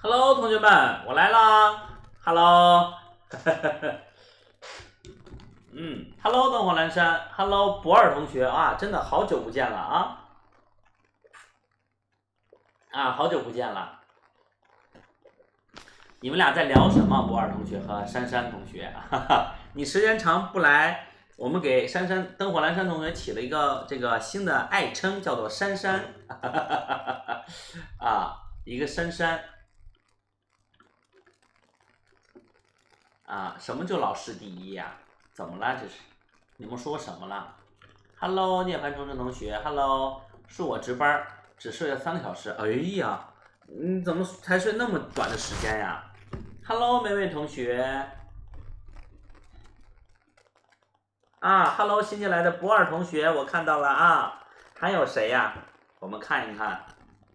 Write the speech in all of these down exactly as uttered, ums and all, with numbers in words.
Hello， 同学们，我来啦。Hello， 嗯 ，Hello， 灯火阑珊 ，Hello， 博尔同学啊，真的好久不见了啊，啊，好久不见了。你们俩在聊什么？博尔同学和珊珊同学，哈哈，你时间长不来，我们给珊珊灯火阑珊同学起了一个这个新的爱称，叫做珊珊，哈哈哈哈啊，一个珊珊。啊，什么就老师第一呀、啊？怎么了？这是你们说什么了 ？Hello， 涅槃重生同学 ，Hello， 恕我值班，只睡了三个小时。哎呀，你怎么才睡那么短的时间呀 ？Hello， 每位同学。啊 ，Hello， 新进来的博尔同学，我看到了啊。还有谁呀？我们看一看。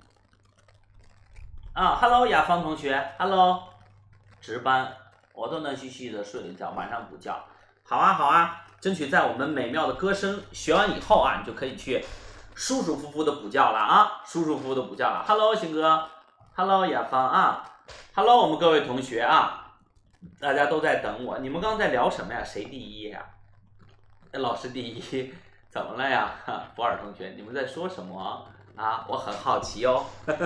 啊 ，Hello， 雅芳同学 ，Hello， 值班。我断断续续的睡了一觉，晚上补觉。好啊好啊，争取在我们美妙的歌声学完以后啊，你就可以去舒舒服服的补觉了啊，舒舒服服的补觉了。Hello， 星哥 ，Hello， 雅芳啊 ，Hello， 我们各位同学啊，大家都在等我。你们刚刚在聊什么呀？谁第一呀？老师第一，怎么了呀？博尔同学，你们在说什么啊？我很好奇哦。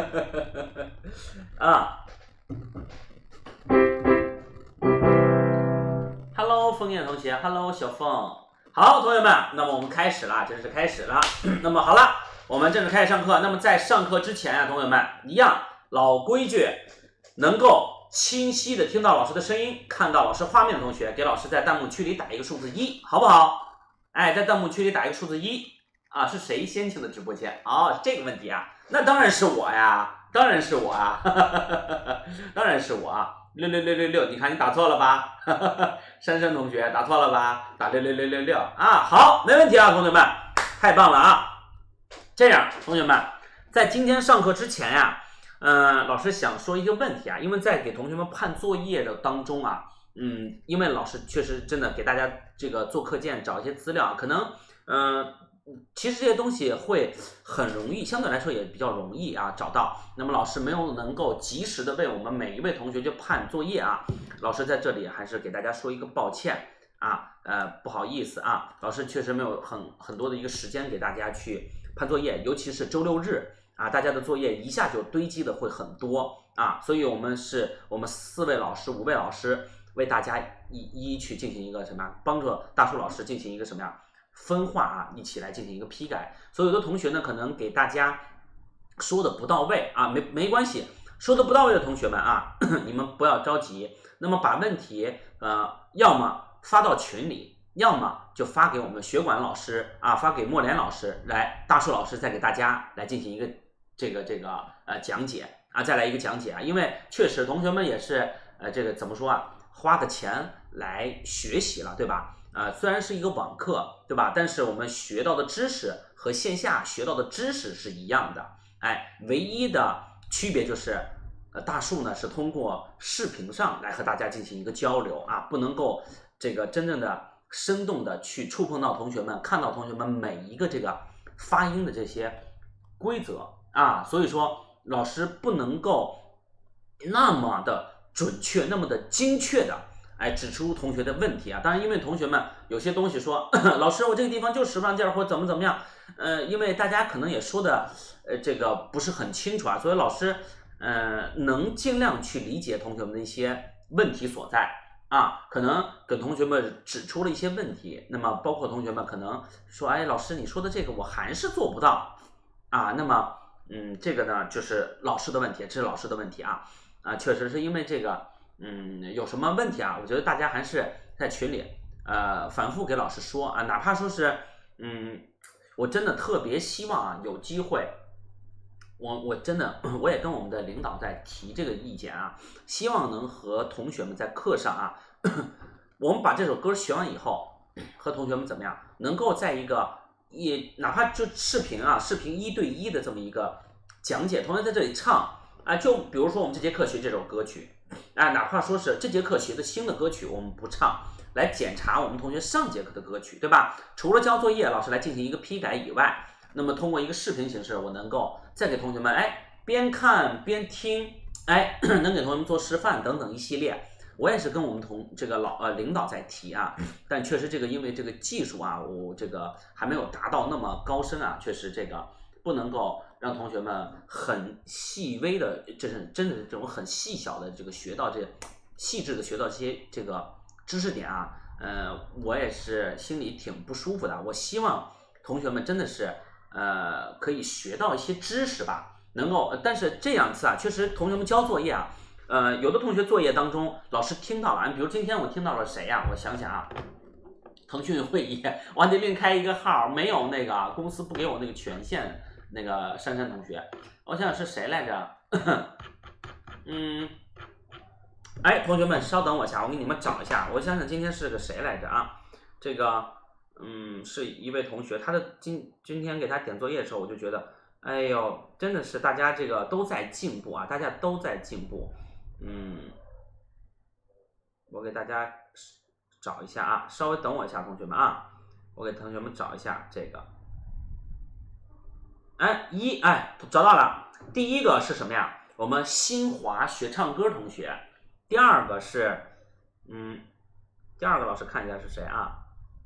啊。Hello， 枫叶同学 ，Hello， 小凤，好，同学们，那么我们开始了，正式开始了。那么好了，我们正式开始上课。那么在上课之前啊，同学们一样老规矩，能够清晰的听到老师的声音，看到老师画面的同学，给老师在弹幕区里打一个数字一，好不好？哎，在弹幕区里打一个数字一啊，是谁先进的直播间？哦，这个问题啊，那当然是我呀，当然是我啊，当然是我啊。六六六六六，你看你打错了吧？珊珊同学打错了吧？打六六六六六啊，好，没问题啊，同学们，太棒了啊！这样，同学们，在今天上课之前呀、啊，嗯、呃，老师想说一个问题啊，因为在给同学们判作业的当中啊，嗯，因为老师确实真的给大家这个做课件找一些资料，可能嗯。呃其实这些东西会很容易，相对来说也比较容易啊找到。那么老师没有能够及时的为我们每一位同学去判作业啊，老师在这里还是给大家说一个抱歉啊，呃不好意思啊，老师确实没有很很多的一个时间给大家去判作业，尤其是周六日啊，大家的作业一下就堆积的会很多啊，所以我们是我们四位老师、五位老师为大家一一去进行一个什么，帮助大树老师进行一个什么样？分化啊，一起来进行一个批改。所以有的同学呢，可能给大家说的不到位啊，没没关系，说的不到位的同学们啊，你们不要着急。那么把问题呃，要么发到群里，要么就发给我们学管老师啊，发给莫莲老师，来大树老师再给大家来进行一个这个这个呃讲解啊，再来一个讲解啊，因为确实同学们也是呃这个怎么说啊，花的钱来学习了，对吧？呃，虽然是一个网课，对吧？但是我们学到的知识和线下学到的知识是一样的，哎，唯一的区别就是，呃，大树呢是通过视频上来和大家进行一个交流啊，不能够这个真正的生动的去触碰到同学们，看到同学们每一个这个发音的这些规则啊，所以说老师不能够那么的准确，那么的精确的。哎，指出同学的问题啊！当然，因为同学们有些东西说，老师，我这个地方就识不上劲儿，或者怎么怎么样，呃，因为大家可能也说的，呃，这个不是很清楚啊，所以老师，呃，能尽量去理解同学们的一些问题所在啊，可能给同学们指出了一些问题，那么包括同学们可能说，哎，老师你说的这个我还是做不到啊，那么，嗯，这个呢就是老师的问题，这是老师的问题啊，啊，确实是因为这个。嗯，有什么问题啊？我觉得大家还是在群里，呃，反复给老师说啊，哪怕说是，嗯，我真的特别希望啊，有机会，我我真的我也跟我们的领导在提这个意见啊，希望能和同学们在课上啊，我们把这首歌学完以后，和同学们怎么样，能够在一个也哪怕就视频啊，视频一对一的这么一个讲解，同学在这里唱啊，就比如说我们这节课学这首歌曲。啊，哪怕说是这节课学的新的歌曲，我们不唱，来检查我们同学上节课的歌曲，对吧？除了交作业，老师来进行一个批改以外，那么通过一个视频形式，我能够再给同学们，哎，边看边听， 哎，能给同学们做示范等等一系列。我也是跟我们同这个老呃领导在提啊，但确实这个因为这个技术啊，我这个还没有达到那么高深啊，确实这个不能够让同学们很细微的，这是真的是这种很细小的这个学到这细致的学到这些这个知识点啊，呃，我也是心里挺不舒服的。我希望同学们真的是呃可以学到一些知识吧，能够，但是这两次啊，确实同学们交作业啊。呃，有的同学作业当中，老师听到了，比如今天我听到了谁呀、啊？我想想啊，腾讯会议，我还得另开一个号，没有那个公司不给我那个权限，那个珊珊同学，我想想是谁来着？嗯，哎，同学们稍等我一下，我给你们找一下，我想想今天是个谁来着啊？这个，嗯，是一位同学，他的今今天给他点作业的时候，我就觉得，哎呦，真的是大家这个都在进步啊，大家都在进步。嗯，我给大家找一下啊，稍微等我一下，同学们啊，我给同学们找一下这个。哎，一哎找到了，第一个是什么呀？我们新华学唱歌同学，第二个是，嗯，第二个老师看一下是谁啊？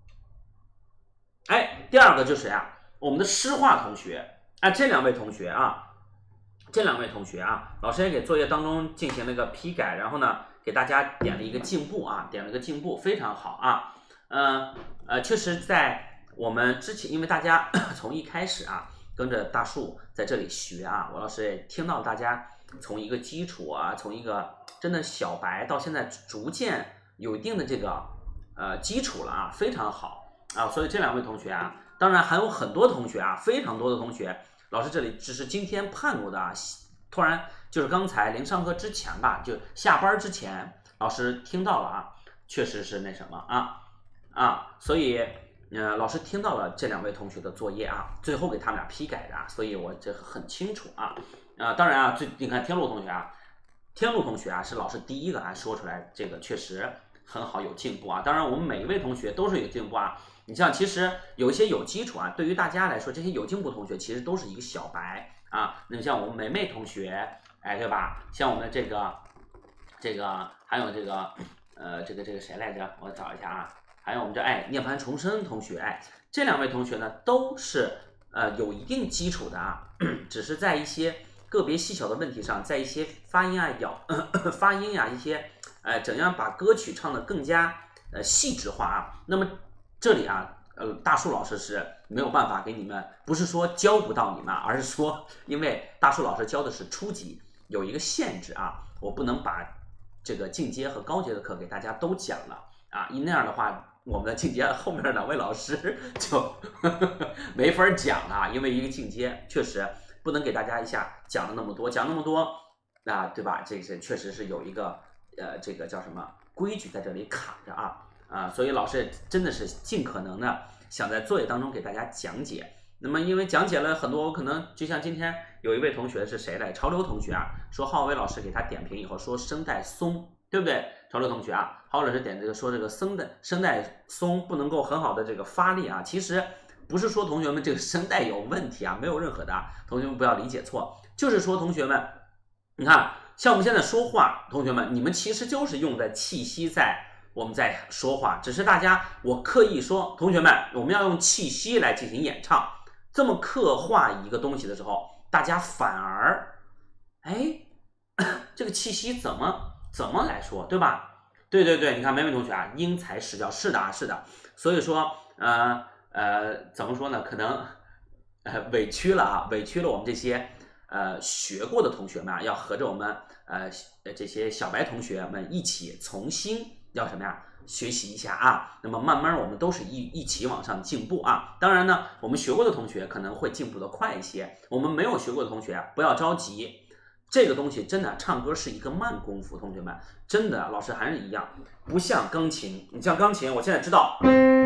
哎，第二个就是谁啊？我们的诗画同学，哎，这两位同学啊。这两位同学啊，老师也给作业当中进行了一个批改，然后呢，给大家点了一个进步啊，点了一个进步，非常好啊。嗯 呃, 呃，确实在我们之前，因为大家从一开始啊，跟着大树在这里学啊，我老师也听到大家从一个基础啊，从一个真的小白到现在逐渐有一定的这个呃基础了啊，非常好啊。所以这两位同学啊，当然还有很多同学啊，非常多的同学。老师这里只是今天盼过的啊，突然就是刚才临上课之前吧，就下班之前，老师听到了啊，确实是那什么啊啊，所以呃老师听到了这两位同学的作业啊，最后给他们俩批改的啊，所以我这很清楚啊啊，当然啊，最你看天路同学啊，天路同学啊是老师第一个啊说出来，这个确实很好，有进步啊，当然我们每一位同学都是有进步啊。你像其实有一些有基础啊，对于大家来说，这些有进步同学其实都是一个小白啊。那像我们梅梅同学，哎，对吧？像我们这个这个还有这个呃这个这个谁来着？我找一下啊。还有我们这哎涅槃重生同学，哎，这两位同学呢都是呃有一定基础的啊，只是在一些个别细小的问题上，在一些发音啊咬发音呀、啊、一些呃怎样把歌曲唱得更加呃细致化啊。那么这里啊，呃，大树老师是没有办法给你们，不是说教不到你们，而是说，因为大树老师教的是初级，有一个限制啊，我不能把这个进阶和高阶的课给大家都讲了啊，因那样的话，我们的进阶后面两位老师就呵呵没法讲了，因为一个进阶确实不能给大家一下讲了那么多，讲那么多啊，对吧？这是确实是有一个呃，这个叫什么规矩在这里卡着啊。啊，所以老师真的是尽可能的想在作业当中给大家讲解。那么因为讲解了很多，可能就像今天有一位同学是谁来？潮流同学啊，说浩伟老师给他点评以后说声带松，对不对？潮流同学啊，浩伟老师点这个说这个声带声带松不能够很好的这个发力啊，其实不是说同学们这个声带有问题啊，没有任何的，同学们不要理解错，就是说同学们，你看像我们现在说话，同学们你们其实就是用在气息在。我们在说话，只是大家我刻意说，同学们，我们要用气息来进行演唱，这么刻画一个东西的时候，大家反而，哎，这个气息怎么怎么来说，对吧？对对对，你看梅梅同学啊，因材施教，是的啊，是的，所以说，呃呃，怎么说呢？可能呃委屈了啊，委屈了我们这些呃学过的同学们啊，要和着我们呃这些小白同学们一起重新。要什么呀？学习一下啊，那么慢慢我们都是一一起往上进步啊。当然呢，我们学过的同学可能会进步的快一些，我们没有学过的同学不要着急，这个东西真的唱歌是一个慢功夫，同学们，真的老师还是一样，不像钢琴，你像钢琴，我现在知道，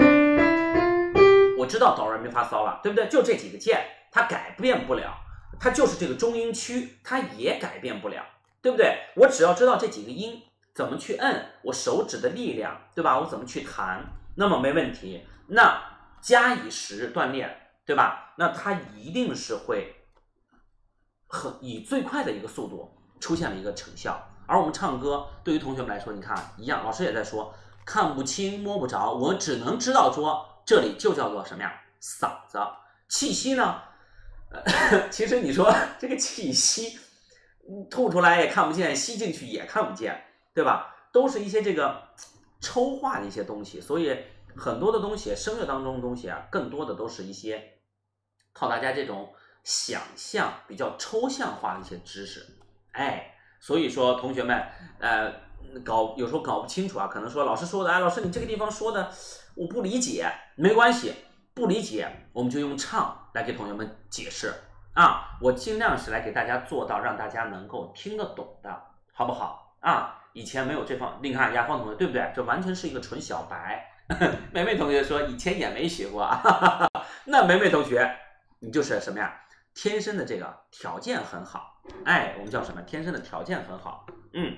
我知道哆来咪发嗦了，对不对？就这几个键，它改变不了，它就是这个中音区，它也改变不了，对不对？我只要知道这几个音。怎么去摁我手指的力量，对吧？我怎么去弹，那么没问题。那加以时锻炼，对吧？那它一定是会很以最快的一个速度出现了一个成效。而我们唱歌对于同学们来说，你看一样，老师也在说看不清摸不着，我只能知道说这里就叫做什么呀？嗓子。气息呢？呃、其实你说这个气息吐出来也看不见，吸进去也看不见，对吧？都是一些这个抽化的一些东西，所以很多的东西，声乐当中的东西啊，更多的都是一些靠大家这种想象比较抽象化的一些知识，哎，所以说同学们，呃，搞有时候搞不清楚啊，可能说老师说的，哎，老师你这个地方说的我不理解，没关系，不理解我们就用唱来给同学们解释啊，我尽量是来给大家做到让大家能够听得懂的，好不好啊？以前没有这方，你看雅芳同学对不对？这完全是一个纯小白。梅梅同学说以前也没学过啊，那梅梅同学你就是什么呀？天生的这个条件很好，哎，我们叫什么？天生的条件很好，嗯，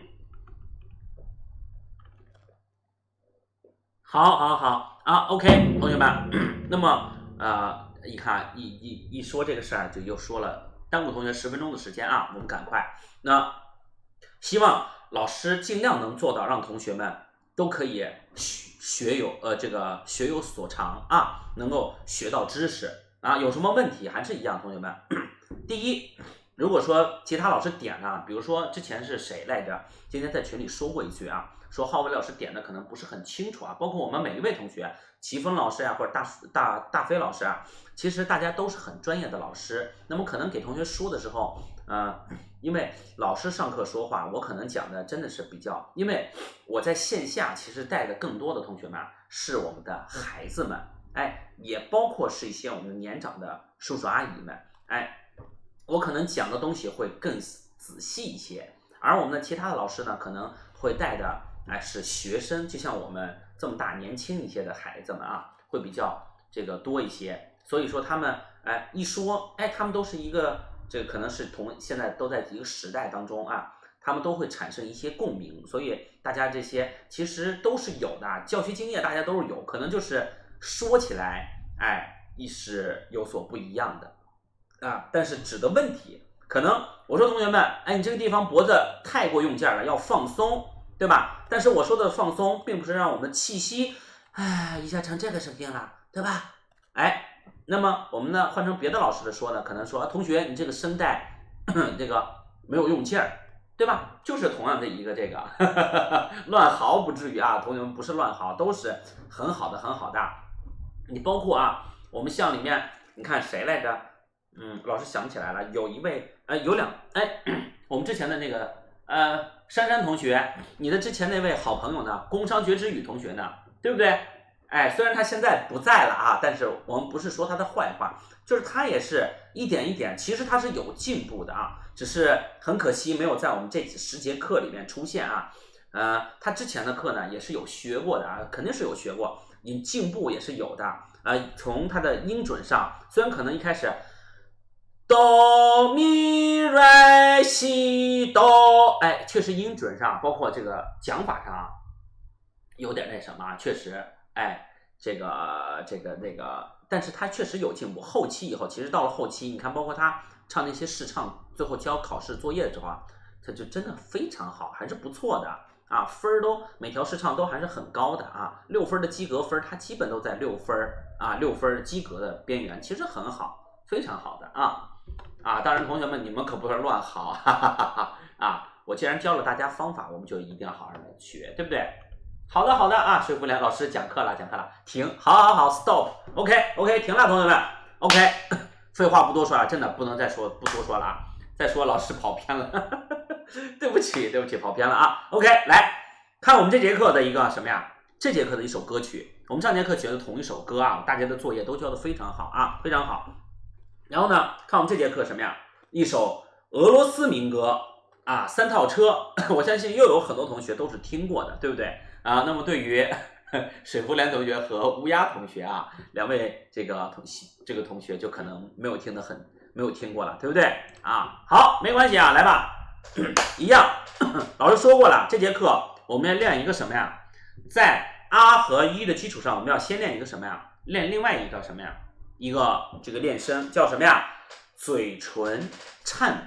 好，好，好啊 ，OK， 同学们，那么呃，一看一一一说这个事儿，就又说了，耽误同学十分钟的时间啊，我们赶快，那希望老师尽量能做到，让同学们都可以学学有呃这个学有所长啊，能够学到知识啊，有什么问题还是一样，同学们，第一。如果说其他老师点呢，比如说之前是谁来着？今天在群里说过一句啊，说浩伟老师点的可能不是很清楚啊，包括我们每一位同学，齐峰老师呀、啊，或者大大大飞老师啊，其实大家都是很专业的老师。那么可能给同学说的时候，呃，因为老师上课说话，我可能讲的真的是比较，因为我在线下其实带的更多的同学们是我们的孩子们，哎，也包括是一些我们年长的叔叔阿姨们，哎。我可能讲的东西会更仔细一些，而我们的其他的老师呢，可能会带的哎是学生，就像我们这么大年轻一些的孩子们啊，会比较这个多一些。所以说他们哎一说，哎他们都是一个这个可能是同现在都在一个时代当中啊，他们都会产生一些共鸣。所以大家这些其实都是有的，教学经验大家都是有，可能就是说起来哎亦是有所不一样的。啊，但是指的问题，可能我说同学们，哎，你这个地方脖子太过用劲了，要放松，对吧？但是我说的放松，并不是让我们的气息，哎，一下成这个声音了，对吧？哎，那么我们呢，换成别的老师的说呢，可能说，同学，你这个声带这个没有用劲儿，对吧？就是同样的一个这个呵呵乱嚎不至于啊，同学们不是乱嚎，都是很好的，很好的。你包括啊，我们校里面，你看谁来着？嗯，老师想不起来了，有一位，呃，有两，哎，我们之前的那个，呃，珊珊同学，你的之前那位好朋友呢，工商觉之语同学呢，对不对？哎，虽然他现在不在了啊，但是我们不是说他的坏话，就是他也是一点一点，其实他是有进步的啊，只是很可惜没有在我们这十节课里面出现啊。呃，他之前的课呢也是有学过的啊，肯定是有学过，你进步也是有的。呃，从他的音准上，虽然可能一开始。哆咪来西哆，哎，确实音准上，包括这个讲法上，有点那什么，确实，哎，这个这个那个，但是他确实有进步。后期以后，其实到了后期，你看，包括他唱那些试唱，最后交考试作业的时候啊，他就真的非常好，还是不错的啊，分儿都每条试唱都还是很高的啊，六分的及格分，他基本都在六分啊，六分及格的边缘，其实很好，非常好的啊。啊，当然，同学们，你们可不是乱嚎，哈哈哈哈！啊，我既然教了大家方法，我们就一定要好好的学，对不对？好的，好的啊，水福莲老师讲课了，讲课了，停，好好好 ，stop，OK，OK， 停了，同学们 ，OK， 废话不多说了，真的不能再说，不多说了啊，再说老师跑偏了，对不起，对不起，跑偏了啊 ，OK， 来看我们这节课的一个什么呀？这节课的一首歌曲，我们上节课学的同一首歌啊，大家的作业都教的非常好啊，非常好。然后呢，看我们这节课什么呀？一首俄罗斯民歌啊，三套车，我相信又有很多同学都是听过的，对不对啊？那么对于水福莲同学和乌鸦同学啊，两位这个同这个同学就可能没有听得很没有听过了，对不对啊？好，没关系啊，来吧，一样，老师说过了，这节课我们要练一个什么呀？在啊和一的基础上，我们要先练一个什么呀？练另外一个什么呀？一个这个练声叫什么呀？嘴唇颤动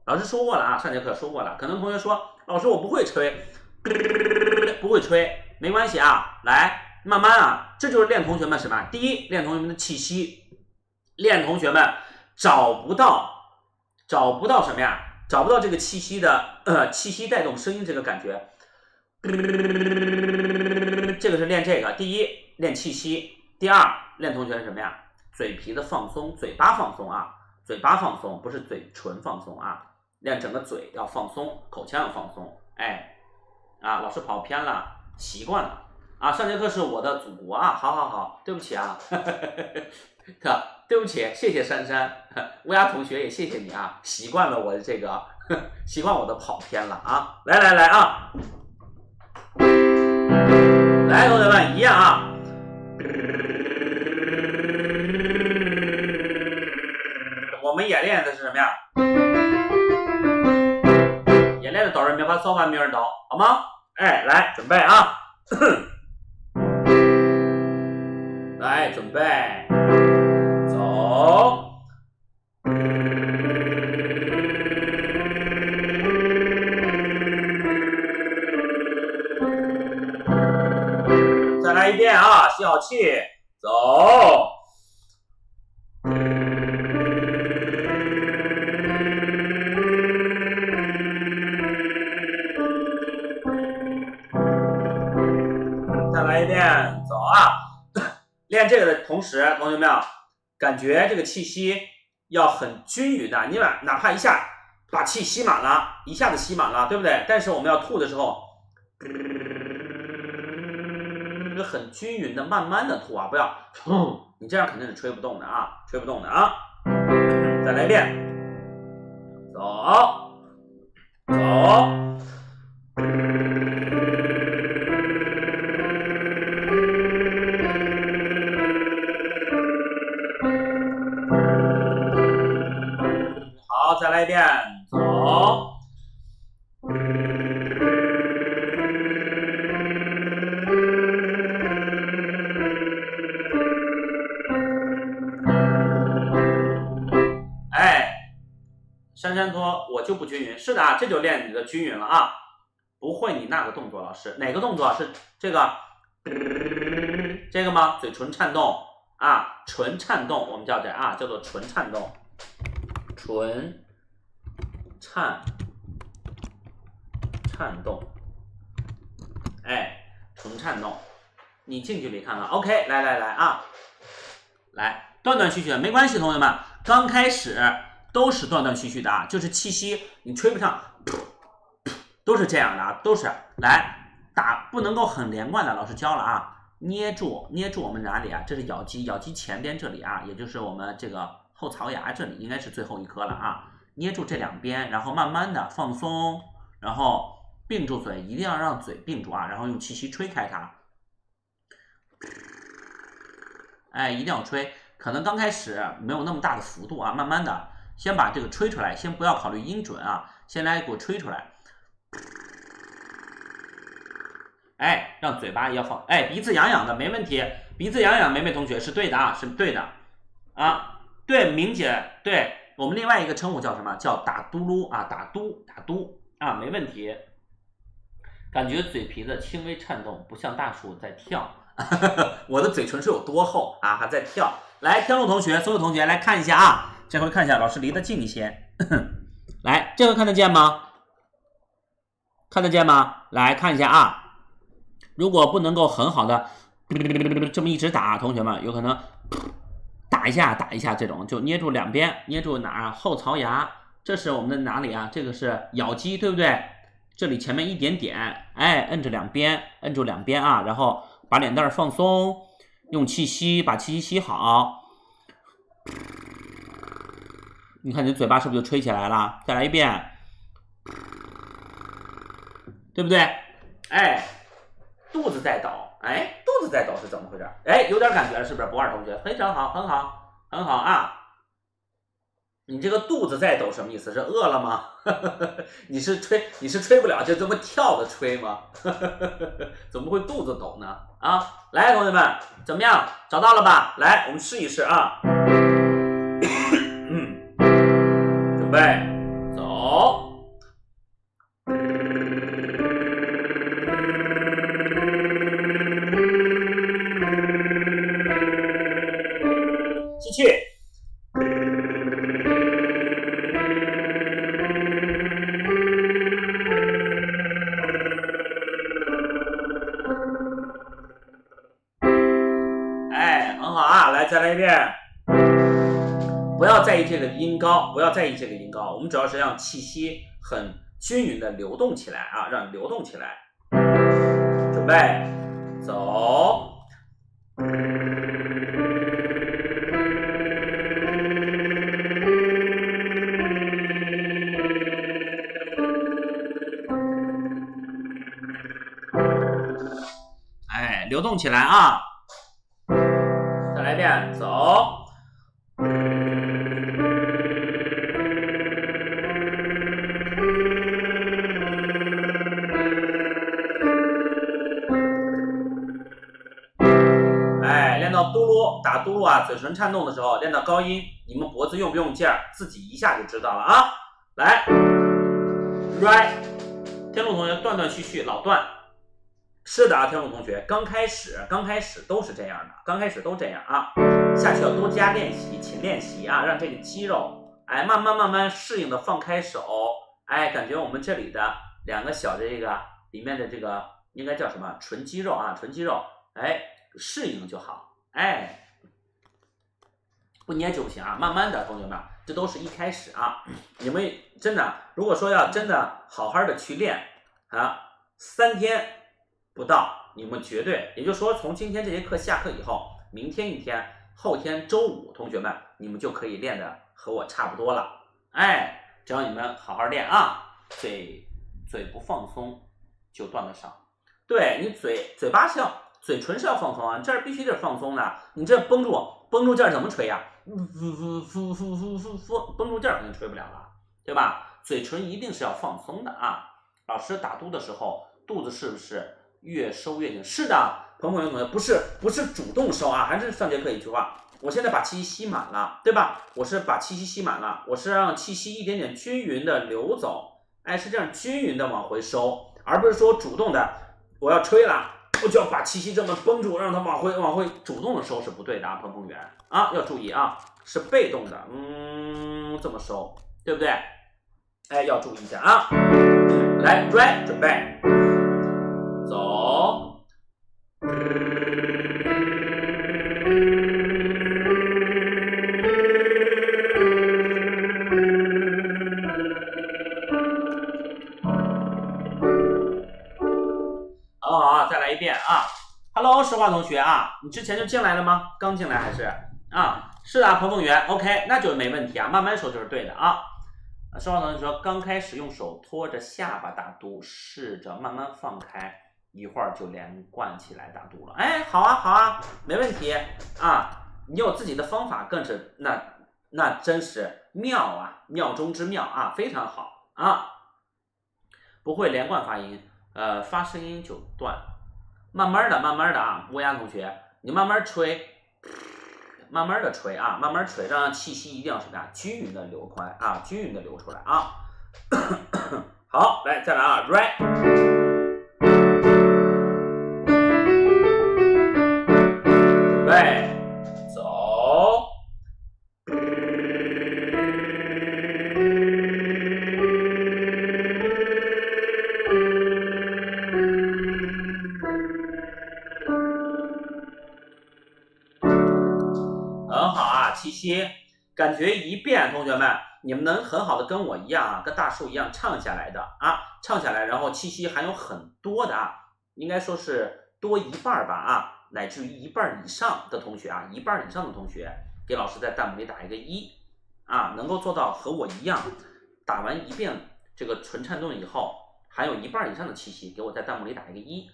老师说过了啊，上节课说过了。可能同学说，老师我不会吹，不会吹，没关系啊，来慢慢啊，这就是练同学们什么？第一，练同学们的气息，练同学们找不到找不到什么呀？找不到这个气息的呃气息带动声音这个感觉。这个是练这个，第一练气息，第二练同学什么呀？嘴皮的放松，嘴巴放松啊，嘴巴放松，不是嘴唇放松啊，练整个嘴要放松，口腔要放松。哎，啊，老师跑偏了，习惯了啊。上节课是我的祖国啊，好好好，对不起啊，对不起，谢谢珊珊，乌鸦同学也谢谢你啊，习惯了我的这个，习惯我的跑偏了啊。来来来啊！来，同学们一样啊！我们演练的是什么呀？演练的哆来咪发嗦发咪儿哆，好吗？哎，来准备啊！来准备，走。再来一遍啊，吸好气，走。再来一遍，走啊。练这个的同时，同学们啊，感觉这个气息要很均匀的，你哪哪怕一下把气吸满了，一下子吸满了，对不对？但是我们要吐的时候，很均匀的，慢慢的吐啊，不要，你这样肯定是吹不动的啊，吹不动的啊。再来一遍，走，走。好，再来一遍，走。珊珊说我就不均匀，是的啊，这就练你的均匀了啊。不会你那个动作，老师哪个动作是这个这个吗？嘴唇颤动啊，唇颤动，我们叫这啊，叫做唇颤动，唇颤颤动，哎，唇颤动，你近距离看看 ，OK， 来来来啊，来断断续续的没关系，同学们，刚开始都是断断续续的啊，就是气息你吹不上，都是这样的啊，都是来打不能够很连贯的，老师教了啊，捏住捏住我们哪里啊？这是咬肌，咬肌前边这里啊，也就是我们这个后槽牙这里，应该是最后一颗了啊，捏住这两边，然后慢慢的放松，然后并住嘴，一定要让嘴并住啊，然后用气息吹开它，哎，一定要吹，可能刚开始没有那么大的幅度啊，慢慢的。先把这个吹出来，先不要考虑音准啊，先来给我吹出来。哎，让嘴巴要放，哎，鼻子痒痒的没问题，鼻子痒痒，梅梅同学是对的啊，是对的啊，对，明姐，对我们另外一个称呼叫什么？叫打嘟噜啊，打嘟打嘟啊，没问题。感觉嘴皮子轻微颤动，不像大树在跳。我的嘴唇是有多厚啊？还在跳。来，天路同学，所有同学来看一下啊。这回看一下，老师离得近一些。来，这回看得见吗？看得见吗？来看一下啊。如果不能够很好的这么一直打，同学们有可能打一下打一下，这种就捏住两边，捏住哪儿？后槽牙，这是我们的哪里啊？这个是咬肌，对不对？这里前面一点点，哎，摁着两边，摁住两边啊，然后把脸蛋放松，用气息把气息吸好。你看你嘴巴是不是就吹起来了？再来一遍，对不对？哎，肚子在抖，哎，肚子在抖是怎么回事？哎，有点感觉了，是不是？博二同学，非常好，很好，很好啊！你这个肚子在抖什么意思？是饿了吗？你是吹，你是吹不了，就这么跳着吹吗？怎么会肚子抖呢？啊，来，同学们，怎么样？找到了吧？来，我们试一试啊。准备，走。 来，再来一遍。不要在意这个音高，不要在意这个音高，我们主要是让气息很均匀的流动起来啊，让流动起来。准备，走。哎，流动起来啊！再来一遍，走。哎，练到嘟噜打嘟噜啊，嘴唇颤动的时候，练到高音，你们脖子用不用劲儿，自己一下就知道了啊！来 ，right， 天路同学断断续续，老段。是的啊，天路同学，刚开始刚开始都是这样的，刚开始都这样啊，下去要多加练习，勤练习啊，让这个肌肉哎慢慢慢慢适应的放开手，哎，感觉我们这里的两个小的这个里面的这个应该叫什么纯肌肉啊，纯肌肉，哎，适应就好，哎，不捏就不行啊，慢慢的，同学们，这都是一开始啊，你们真的如果说要真的好好的去练啊，三天。不到，你们绝对，也就是说，从今天这节课下课以后，明天一天，后天周五，同学们，你们就可以练的和我差不多了。哎，只要你们好好练啊，嘴嘴不放松就断得上。对你嘴嘴巴是要，嘴唇是要放松啊，这儿必须得放松的。你这绷住绷住劲儿怎么吹呀、啊？呼呼呼呼呼呼呼，绷住劲儿肯定吹不了了，对吧？嘴唇一定是要放松的啊。老师打嘟的时候，肚子是不是？越收越紧，是的，彭彭云同学不是不是主动收啊，还是上节课一句话，我现在把气息吸满了，对吧？我是把气息吸满了，我是让气息一点点均匀的流走，哎，是这样均匀的往回收，而不是说主动的我要吹了，我就要把气息这么绷住，让它往回往回主动的收是不对的啊，彭彭源啊，要注意啊，是被动的，嗯，这么收，对不对？哎，要注意一下啊，来 ，ready， 准备。走，好好啊，再来一遍啊 ！Hello， 石化同学啊，你之前就进来了吗？刚进来还是啊？是的，彭凤元 ，OK， 那就没问题啊，慢慢收就是对的啊。石化同学说，刚开始用手托着下巴打嘟，试着慢慢放开。一会儿就连贯起来打嘟了，哎，好啊，好啊，没问题啊！你有自己的方法，更是那那真是妙啊，妙中之妙啊，非常好啊！不会连贯发音，呃，发声音就断，慢慢的，慢慢的啊，乌鸦同学，你慢慢吹，慢慢的吹啊，慢慢吹，让气息一定要什么呀？均匀的流快啊，均匀的流出来啊！好，来再来啊 ，right。对，走。很好啊，气息，感觉一遍，同学们，你们能很好的跟我一样啊，跟大树一样唱下来的啊，唱下来，然后气息还有很多的啊，应该说是多一半吧啊。乃至于一半以上的同学啊，一半以上的同学给老师在弹幕里打一个一啊，能够做到和我一样，打完一遍这个纯颤动以后，还有一半以上的气息，给我在弹幕里打一个一。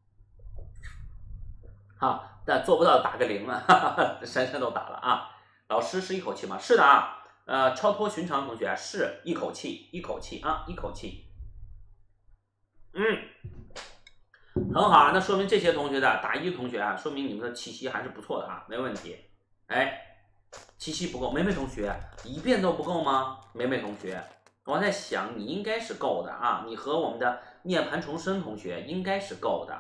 好，但做不到打个零啊，哈哈，珊珊都打了啊。老师是一口气吗？是的啊，呃，超脱寻常同学是一口气，一口气啊，一口气。嗯。很好啊，那说明这些同学的打一同学啊，说明你们的气息还是不错的啊，没问题。哎，气息不够，梅梅同学一遍都不够吗？梅梅同学，我在想你应该是够的啊，你和我们的涅槃重生同学应该是够的。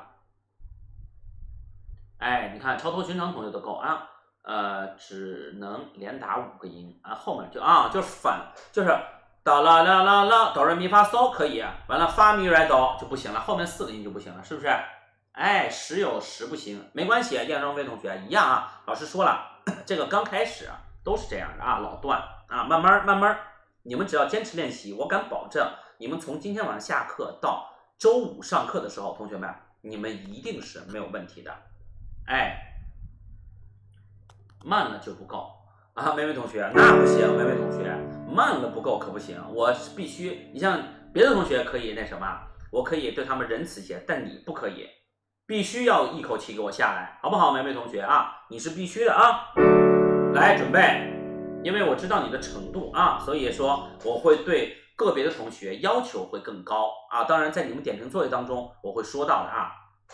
哎，你看超脱寻常同学都够啊，呃，只能连打五个音啊，后面就啊就是反就是哆啦啦啦啦哆来咪发嗦可以，完了发咪来哆就不行了，后面四个音就不行了，是不是？ 哎，时有时不行，没关系，燕双飞同学一样啊。老师说了，这个刚开始都是这样的啊，老段啊，慢慢慢慢，你们只要坚持练习，我敢保证，你们从今天晚上下课到周五上课的时候，同学们，你们一定是没有问题的。哎，慢了就不够啊，梅梅同学，那不行，梅梅同学，慢了不够可不行，我是必须，你像别的同学可以那什么，我可以对他们仁慈些，但你不可以。必须要一口气给我下来，好不好，梅梅同学啊？你是必须的啊！来准备，因为我知道你的程度啊，所以说我会对个别的同学要求会更高啊。当然，在你们点评作业当中，我会说到的啊。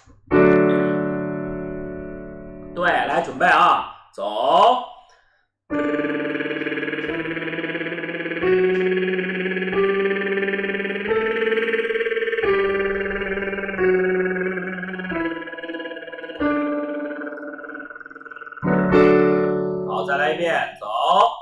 对，来准备啊，走。再来一遍，走。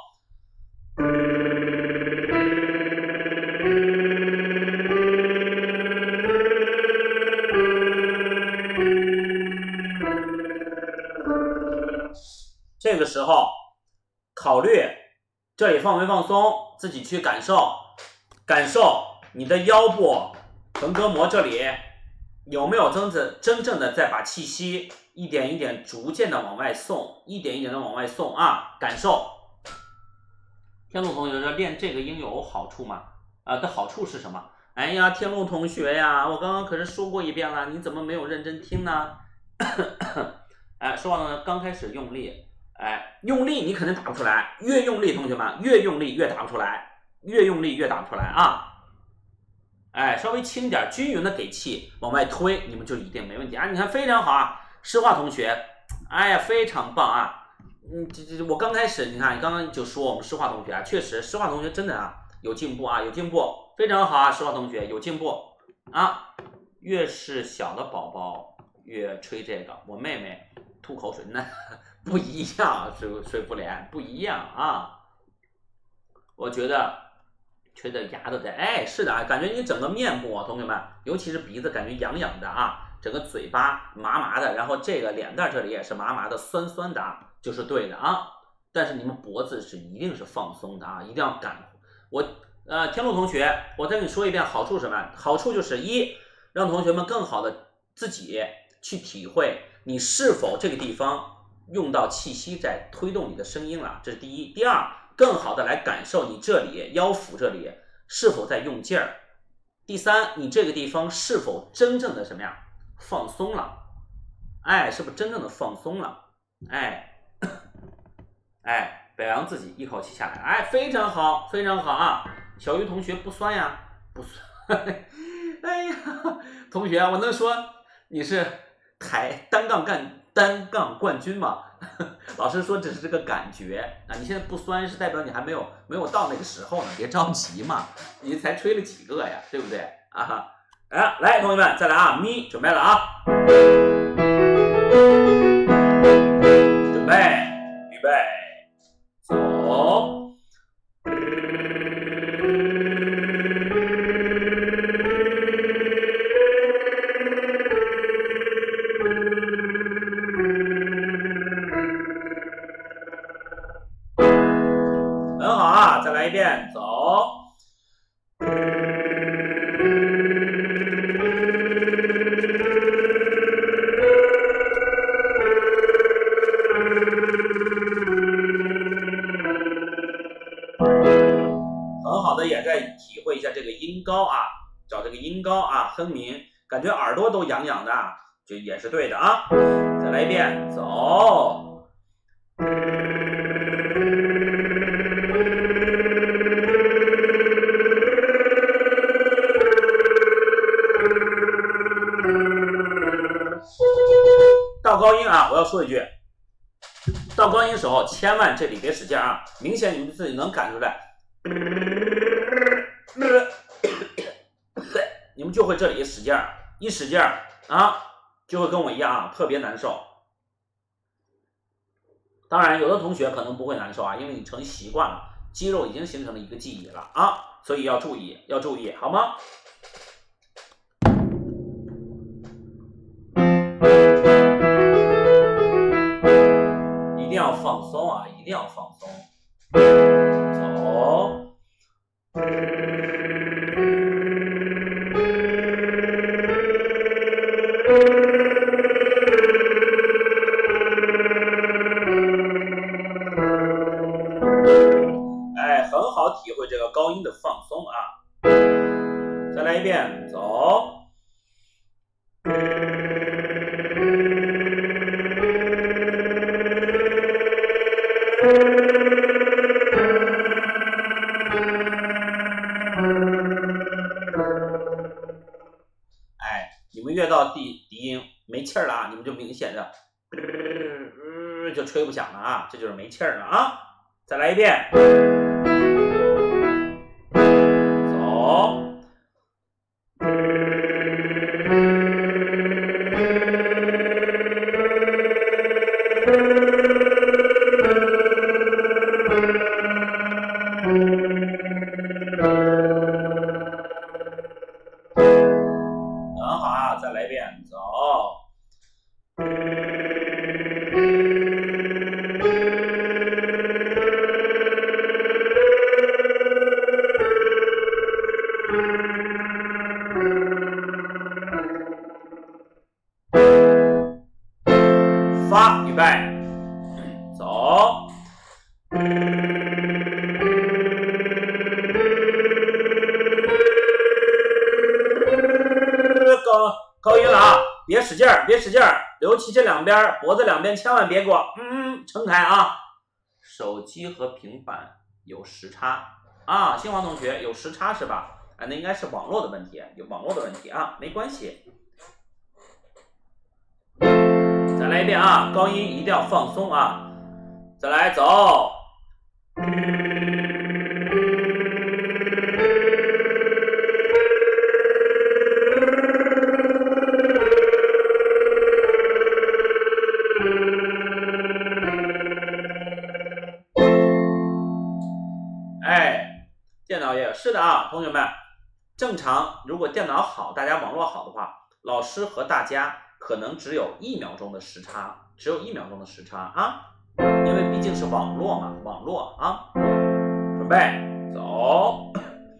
这个时候考虑这里放没放松，自己去感受，感受你的腰部横膈膜这里有没有真正真正的在把气息一点一点逐渐的往外送，一点一点的往外送啊！感受。天路同学说练这个音有好处吗？啊、呃，的好处是什么？哎呀，天路同学呀，我刚刚可是说过一遍了，你怎么没有认真听呢？哎，说完了，刚开始用力，哎，用力你肯定打不出来，越用力，同学们越用力越打不出来，越用力越打不出来啊！哎，稍微轻点，均匀的给气往外推，你们就一定没问题啊！你看非常好啊，诗画同学，哎呀，非常棒啊！嗯，这这我刚开始你看，刚刚就说我们诗画同学啊，确实诗画同学真的啊有进步啊，有进步，非常好啊，诗画同学有进步啊！越是小的宝宝越吹这个，我妹妹吐口水那不一样，水水妇联不一样啊！我觉得。吹的牙都在，哎，是的啊，感觉你整个面部啊，同学们，尤其是鼻子，感觉痒痒的啊，整个嘴巴麻麻的，然后这个脸蛋这里也是麻麻的、酸酸的啊，就是对的啊。但是你们脖子是一定是放松的啊，一定要感。我呃，天路同学，我再跟你说一遍好处是什么？好处就是一，让同学们更好的自己去体会你是否这个地方用到气息在推动你的声音了，这是第一。第二。更好的来感受你这里腰腹这里是否在用劲儿。第三，你这个地方是否真正的什么呀放松了？哎，是不是真正的放松了？哎，哎，表扬自己一口气下来，哎，非常好，非常好啊！小鱼同学不酸呀，不酸。哎呀，同学，我能说你是台单杠干单杠冠军吗？老师说只是这个感觉啊，你现在不酸是代表你还没有没有到那个时候呢，别着急嘛，你才吹了几个呀，对不对啊？哎，来，同学们再来啊，咪准备了啊，准备，预备，走。再来一遍，走。很好的，也在体会一下这个音高啊，找这个音高啊，哼鸣，感觉耳朵都痒痒的，就也是对的啊。再来一遍，走。到高音啊，我要说一句，到高音时候千万这里别使劲啊，明显你们自己能感出来，你们就会这里使劲，一使劲啊，就会跟我一样啊，特别难受。当然，有的同学可能不会难受啊，因为你成习惯了，肌肉已经形成了一个记忆了啊，所以要注意，要注意，好吗？ 松啊，一定要放松。走。哎，很好体会这个高音的放松啊。再来一遍，走。哎，你们越到低低音没气儿了啊，你们就明显的、呃、就吹不响了啊，这就是没气儿了啊。再来一遍，走。很好啊，再来一遍，走。发，预备，走。高高音了啊，别使劲儿，别使劲儿，尤其这两边脖子两边千万别给我嗯撑开啊。手机和平板有时差啊，新华同学有时差是吧？啊，那应该是网络的问题，有网络的问题啊，没关系。再来一遍啊，高音一定要放松啊。再来，走。哎，电脑也是的啊，同学们，正常如果电脑好，大家网络好的话，老师和大家可能只有一秒钟的时差，只有一秒钟的时差啊，因为毕竟是网络嘛，网络啊。准备，走。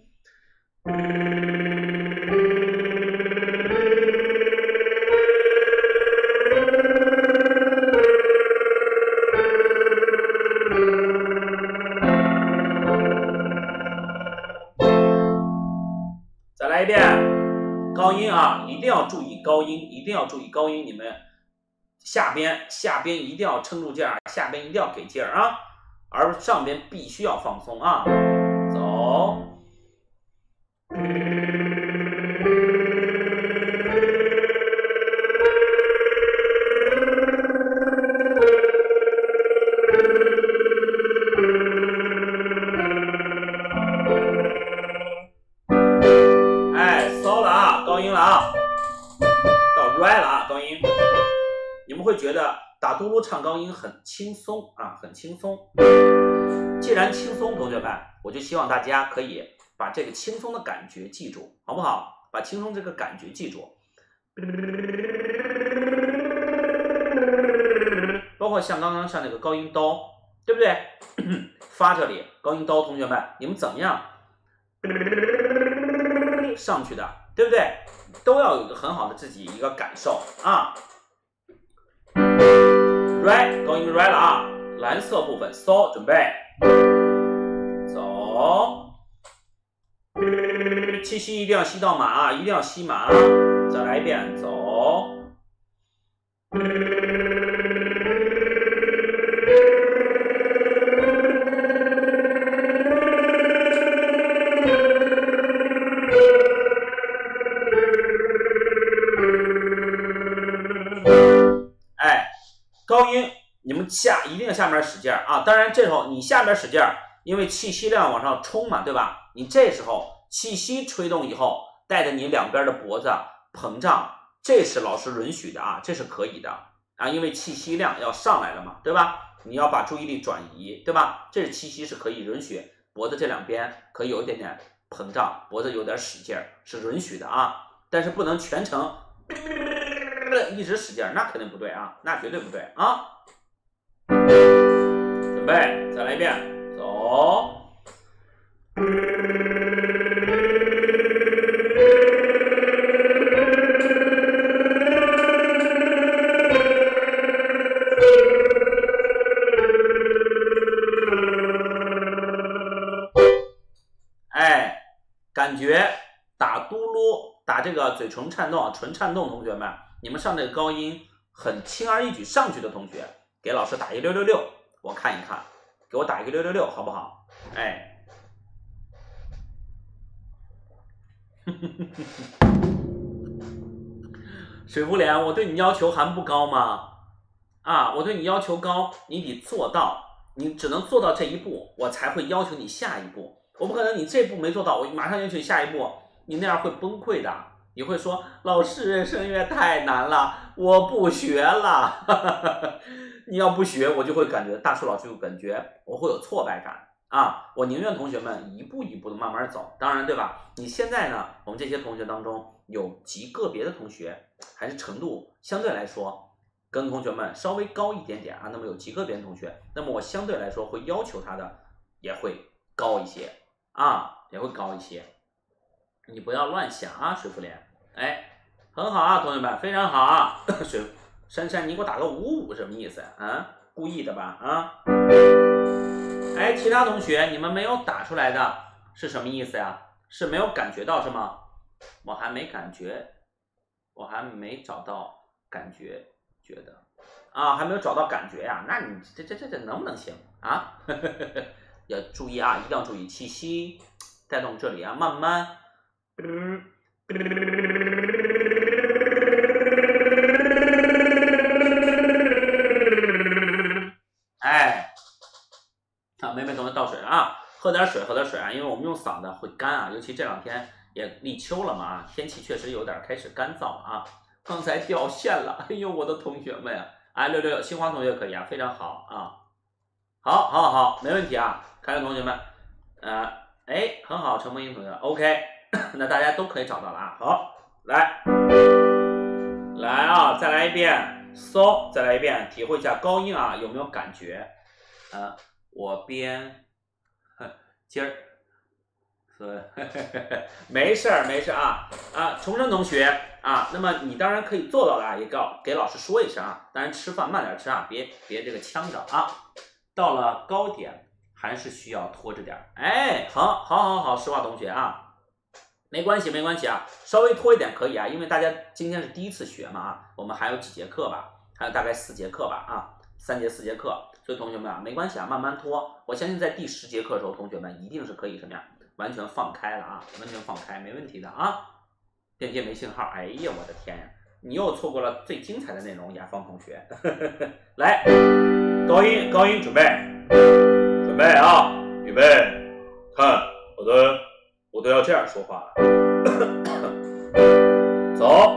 再来一遍，高音啊，一定要注意高音，一定要注意高音，你们下边下边一定要撑住劲儿，下边一定要给劲儿啊，而上边必须要放松啊。走。哎，骚了啊，高音了啊，到 re 了啊，高音。你们会觉得打嘟噜唱高音很轻松啊，很轻松。既然轻松，同学们，我就希望大家可以把这个轻松的感觉记住，好不好？把轻松这个感觉记住。包括像刚刚上那个高音哆，对不对？发这里高音哆，同学们，你们怎么样上去的，对不对？都要有一个很好的自己一个感受啊。re 高音 re 了啊，蓝色部分 so 准备，走。气息一定要吸到满啊，一定要吸满啊。再来一遍，走。哎，高音你们下一定下面使劲啊！当然这时候你下面使劲，因为气息量往上冲嘛，对吧？你这时候气息吹动以后，带着你两边的脖子膨胀，这是老师允许的啊，这是可以的啊，因为气息量要上来了嘛，对吧？你要把注意力转移，对吧？这是气息是可以允许，脖子这两边可以有一点点膨胀，脖子有点使劲是允许的啊，但是不能全程一直使劲，那肯定不对啊，那绝对不对啊。 备，再来一遍，走。哎，感觉打嘟噜，打这个嘴唇颤动、唇颤动，同学们，你们上这个高音很轻而易举上去的同学，给老师打一个六六六，我看一看，给我打一个六六六，好不好？哎，水浮莲，我对你要求还不高吗？啊，我对你要求高，你得做到，你只能做到这一步，我才会要求你下一步。我不可能你这步没做到，我马上要求你下一步，你那样会崩溃的。你会说，老师，声乐太难了，我不学了。你要不学，我就会感觉大树老师就感觉我会有挫败感啊。我宁愿同学们一步一步的慢慢走。当然，对吧？你现在呢，我们这些同学当中有极个别的同学，还是程度相对来说跟同学们稍微高一点点啊。那么有极个别的同学，那么我相对来说会要求他的也会高一些啊，也会高一些。你不要乱想啊，水浮莲。哎，很好啊，同学们，非常好啊。水珊珊，你给我打个五五什么意思啊？故意的吧？啊？哎，其他同学，你们没有打出来的是什么意思呀？是没有感觉到是吗？我还没感觉，我还没找到感觉，觉得啊，还没有找到感觉呀？那你这这这这能不能行啊？要注意啊，一定要注意气息带动这里啊，慢慢。嗯哎，啊，妹妹同学倒水啊，喝点水，喝点水啊，因为我们用嗓子会干啊，尤其这两天也立秋了嘛啊，天气确实有点开始干燥了啊。刚才掉线了，哎呦，我的同学们呀，哎，六六六，清华同学可以啊，非常好啊，好，好，好，没问题啊，开的同学们，呃，哎，很好，陈梦英同学 ，OK， 那大家都可以找到了啊，好，来，来啊，再来一遍，嗦，再来一遍，体会一下高音啊，有没有感觉？呃，我编，今儿。没事儿，没事啊啊！重生同学啊，那么你当然可以做到的啊，也告给老师说一声啊。当然吃饭慢点吃啊，别别这个呛着啊。到了高点还是需要拖着点儿。哎，好，好，好，好，石化同学啊，没关系，没关系啊，稍微拖一点可以啊，因为大家今天是第一次学嘛啊，我们还有几节课吧，还有大概四节课吧啊，三节四节课，所以同学们啊，没关系啊，慢慢拖。我相信在第十节课的时候，同学们一定是可以什么呀？完全放开了啊，完全放开，没问题的啊。链接没信号，哎呀，我的天呀，你又错过了最精彩的内容，雅芳同学。来，高音，高音，准备，准备啊，预备，看，我的，我都要这样说话了。走。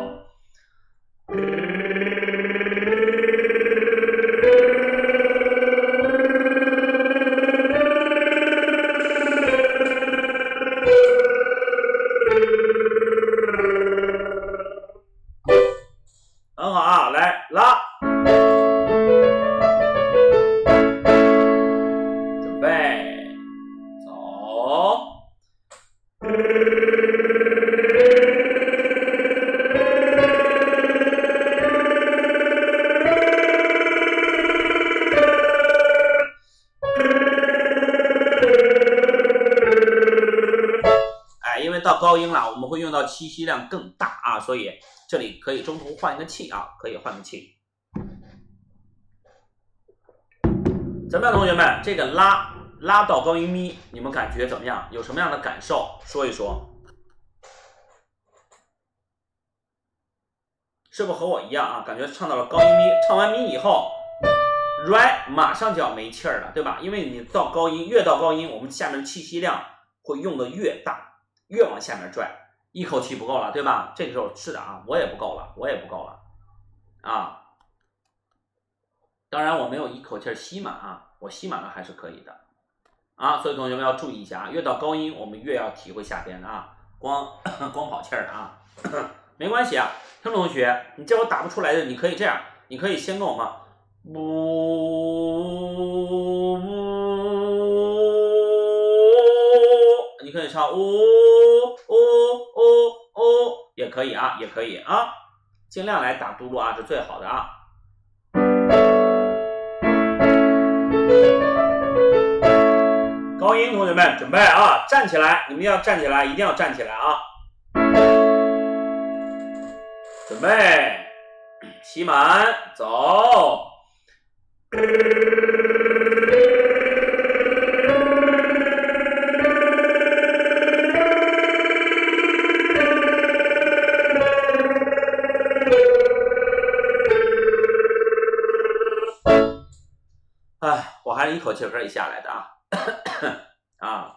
很好啊，来拉，准备，走。哎，因为到高音了，我们会用到气息量更大啊，所以这里可以中途换一个气啊，可以换个气。怎么样，同学们？这个拉拉到高音咪，你们感觉怎么样？有什么样的感受？说一说。是不是和我一样啊？感觉唱到了高音咪，唱完咪以后 ，right 马上就要没气儿了，对吧？因为你到高音，越到高音，我们下面的气息量会用的越大，越往下面拽，一口气不够了，对吧？这个时候是的啊，我也不够了，我也不够了啊。当然我没有一口气吸满啊，我吸满了还是可以的啊。所以同学们要注意一下啊，越到高音，我们越要体会下边的啊，光光跑气儿的啊。没关系啊，听众同学，你这会打不出来的，你可以这样，你可以先跟我们呜呜，你可以唱呜呜呜呜，也可以啊，也可以啊，尽量来打嘟噜啊，是最好的啊。高音同学们准备啊，站起来，你们要站起来，一定要站起来啊！准备，吸满，走。哎，我还是一口气可以下来的啊。啊，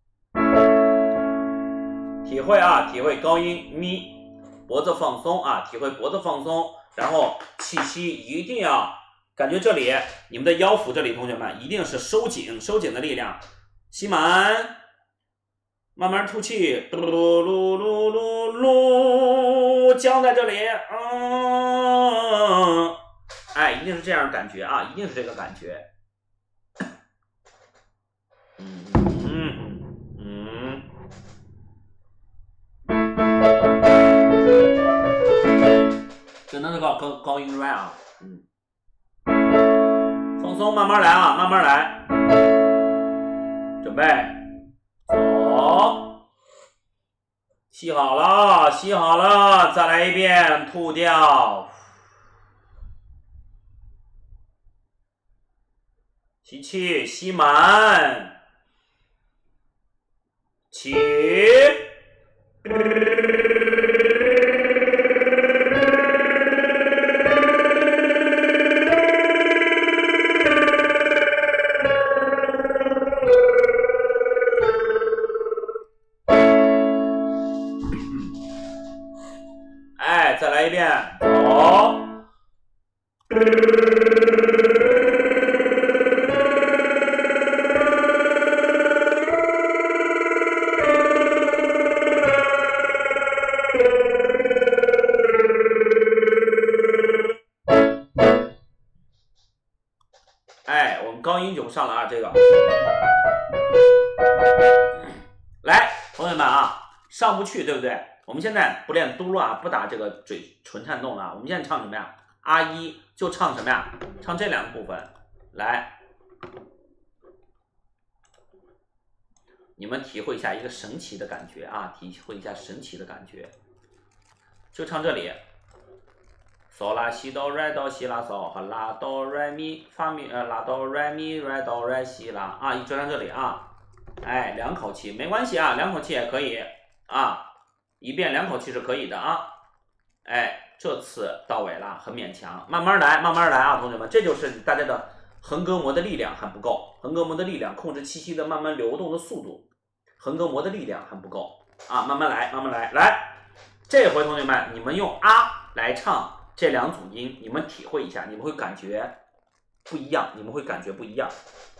体会啊，体会高音咪，脖子放松啊，体会脖子放松，然后气息一定要感觉这里你们的腰腹这里，同学们一定是收紧，收紧的力量，吸满，慢慢吐气，噜噜噜噜噜噜，僵在这里，嗯，哎，一定是这样的感觉啊，一定是这个感觉。嗯嗯嗯，只能是高高高音 right 啊，嗯，放松，慢慢来啊，慢慢来，准备，走，吸好了，吸好了，再来一遍，吐掉，吸气，吸满。起，哎，再来一遍，走。哎，我们高音就不上了啊，这个。来，同学们啊，上不去，对不对？我们现在不练嘟噜啊，不打这个嘴唇颤动了。我们现在唱什么呀？阿一就唱什么呀？唱这两个部分。来，你们体会一下一个神奇的感觉啊，体会一下神奇的感觉。就唱这里。嗦拉西哆来哆西拉嗦和拉哆来咪发咪呃拉哆来咪来哆来西拉啊，就唱这里啊，哎，两口气没关系啊，两口气也可以啊，一遍两口气是可以的啊，哎，这次到位了，很勉强，慢慢来，慢慢来啊，同学们，这就是大家的横膈膜的力量还不够，横膈膜的力量控制气息的慢慢流动的速度，横膈膜的力量还不够啊，慢慢来，慢慢来，来，这回同学们，你们用啊来唱。这两组音，你们体会一下，你们会感觉不一样，你们会感觉不一样。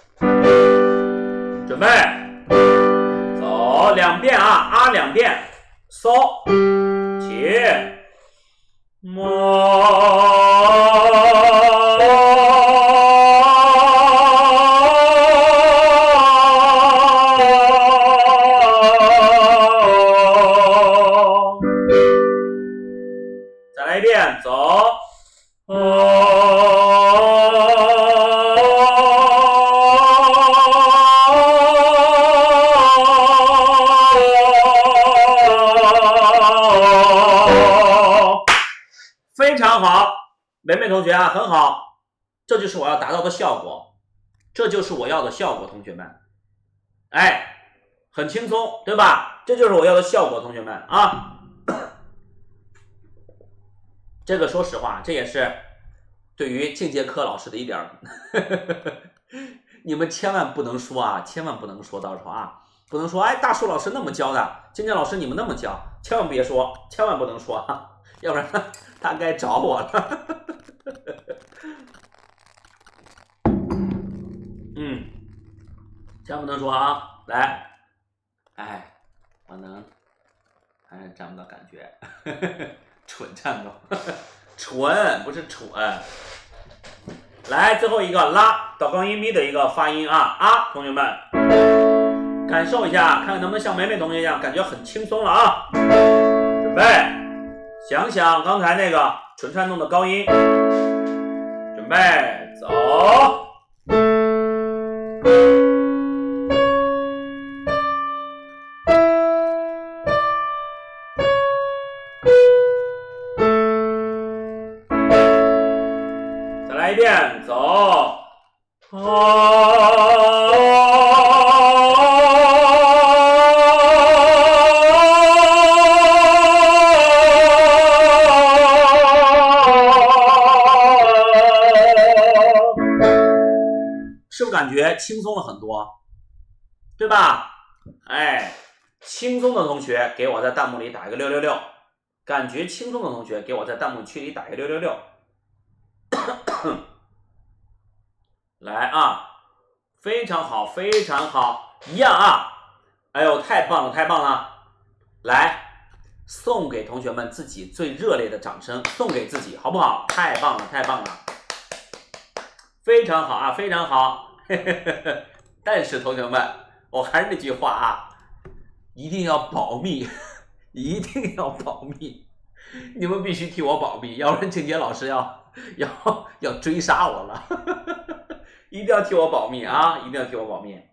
准备，走两遍啊，啊两遍，嗦，起，摸。再来一遍，走。非常好，美美同学啊，很好，这就是我要达到的效果，这就是我要的效果，同学们，哎，很轻松，对吧？这就是我要的效果，同学们啊。这个说实话，这也是对于进阶科老师的一点呵呵呵，你们千万不能说啊，千万不能说，到时候啊，不能说哎，大树老师那么教的，进阶老师你们那么教，千万别说，千万不能说啊，要不然他, 他该找我了。嗯，千万不能说啊，来，哎，我能，还是沾不到感觉。蠢颤动，蠢不是蠢， 来，最后一个拉到高音咪的一个发音啊啊，同学们，感受一下，看看能不能像美美同学一样，感觉很轻松了啊。准备，想想刚才那个唇颤动的高音，准备走。再来一遍，走。是不是感觉轻松了很多，对吧？哎，轻松的同学给我在弹幕里打一个六六六，感觉轻松的同学给我在弹幕区里打一个六六六。来啊，非常好，非常好，一样啊！哎呦，太棒了，太棒了！来，送给同学们自己最热烈的掌声，送给自己，好不好？太棒了，太棒了，非常好啊，非常好。但是同学们，我还是那句话啊，一定要保密，一定要保密，你们必须替我保密，要不然静姐老师要要要追杀我了。一定要替我保密啊！一定要替我保密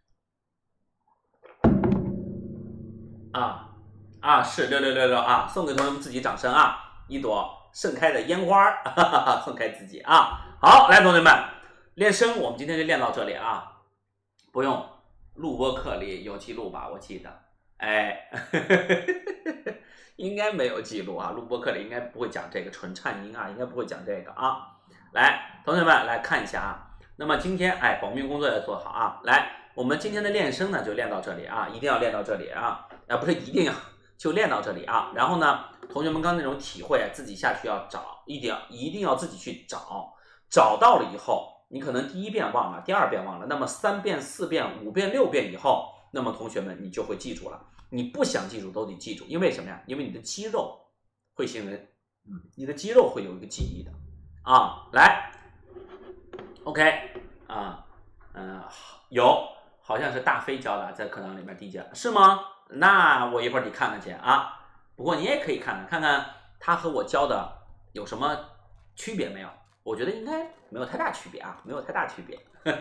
啊啊！是六六六六啊！送给同学们自己掌声啊！一朵盛开的烟花，哈哈哈，送给自己啊！好，来同学们，练声我们今天就练到这里啊！不用录播课里有记录吧？我记得，哎，应该没有记录啊！录播课里应该不会讲这个唇颤音啊，应该不会讲这个啊！来，同学们来看一下啊！那么今天哎，保密工作要做好啊！来，我们今天的练声呢就练到这里啊，一定要练到这里啊！啊，不是一定要，就练到这里啊！然后呢，同学们刚那种体会啊，自己下去要找，一定要一定要自己去找，找到了以后，你可能第一遍忘了，第二遍忘了，那么三遍、四遍、五遍、六遍以后，那么同学们你就会记住了。你不想记住都得记住，因为什么呀？因为你的肌肉会形成，嗯，你的肌肉会有一个记忆的啊！来。OK 啊，嗯、呃，有，好像是大飞教的，在课堂里面第一节是吗？那我一会儿得看看去啊。不过你也可以看看，看看他和我教的有什么区别没有？我觉得应该没有太大区别啊，没有太大区别。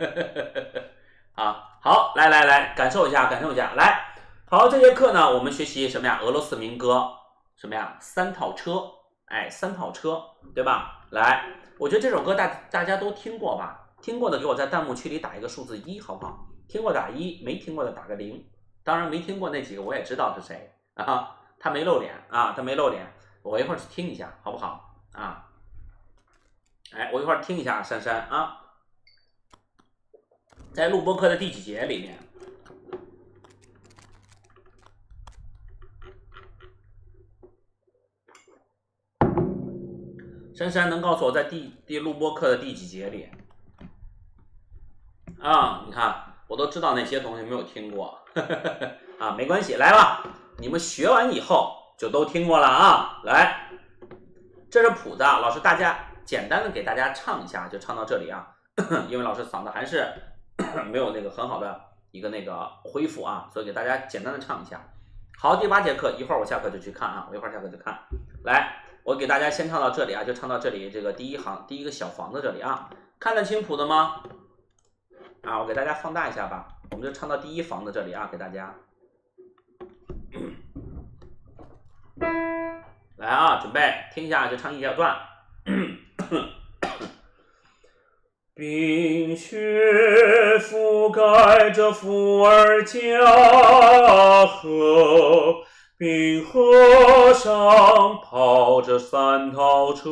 啊，好，来来来，感受一下，感受一下，来，好，这节课呢，我们学习什么呀？俄罗斯民歌，什么呀？三套车，哎，三套车，对吧？来。我觉得这首歌大大家都听过吧？听过的给我在弹幕区里打一个数字一，好不好？听过打一，没听过的打个零。当然没听过那几个我也知道是谁啊，他没露脸啊，他没露脸。我一会儿去听一下，好不好？啊，哎，我一会儿听一下珊珊啊，在录播课的第几节里面？珊珊能告诉我在第第录播课的第几节里？啊，你看，我都知道哪些同学没有听过，呵呵呵啊，没关系，来吧，你们学完以后就都听过了啊。来，这是谱子，老师大家简单的给大家唱一下，就唱到这里啊，因为老师嗓子还是没有那个很好的一个那个恢复啊，所以给大家简单的唱一下。好，第八节课，一会儿我下课就去看啊，我一会儿下课就看。来。我给大家先唱到这里啊，就唱到这里，这个第一行第一个小房子这里啊，看得清谱的吗？啊，我给大家放大一下吧，我们就唱到第一房子这里啊，给大家。来啊，准备听一下，就唱一小段。冰雪覆盖着伏尔加河。冰河上跑着三套车，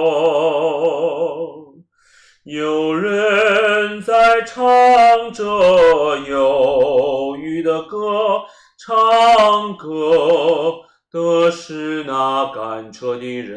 有人在唱着忧郁的歌，唱歌的是那赶车的人。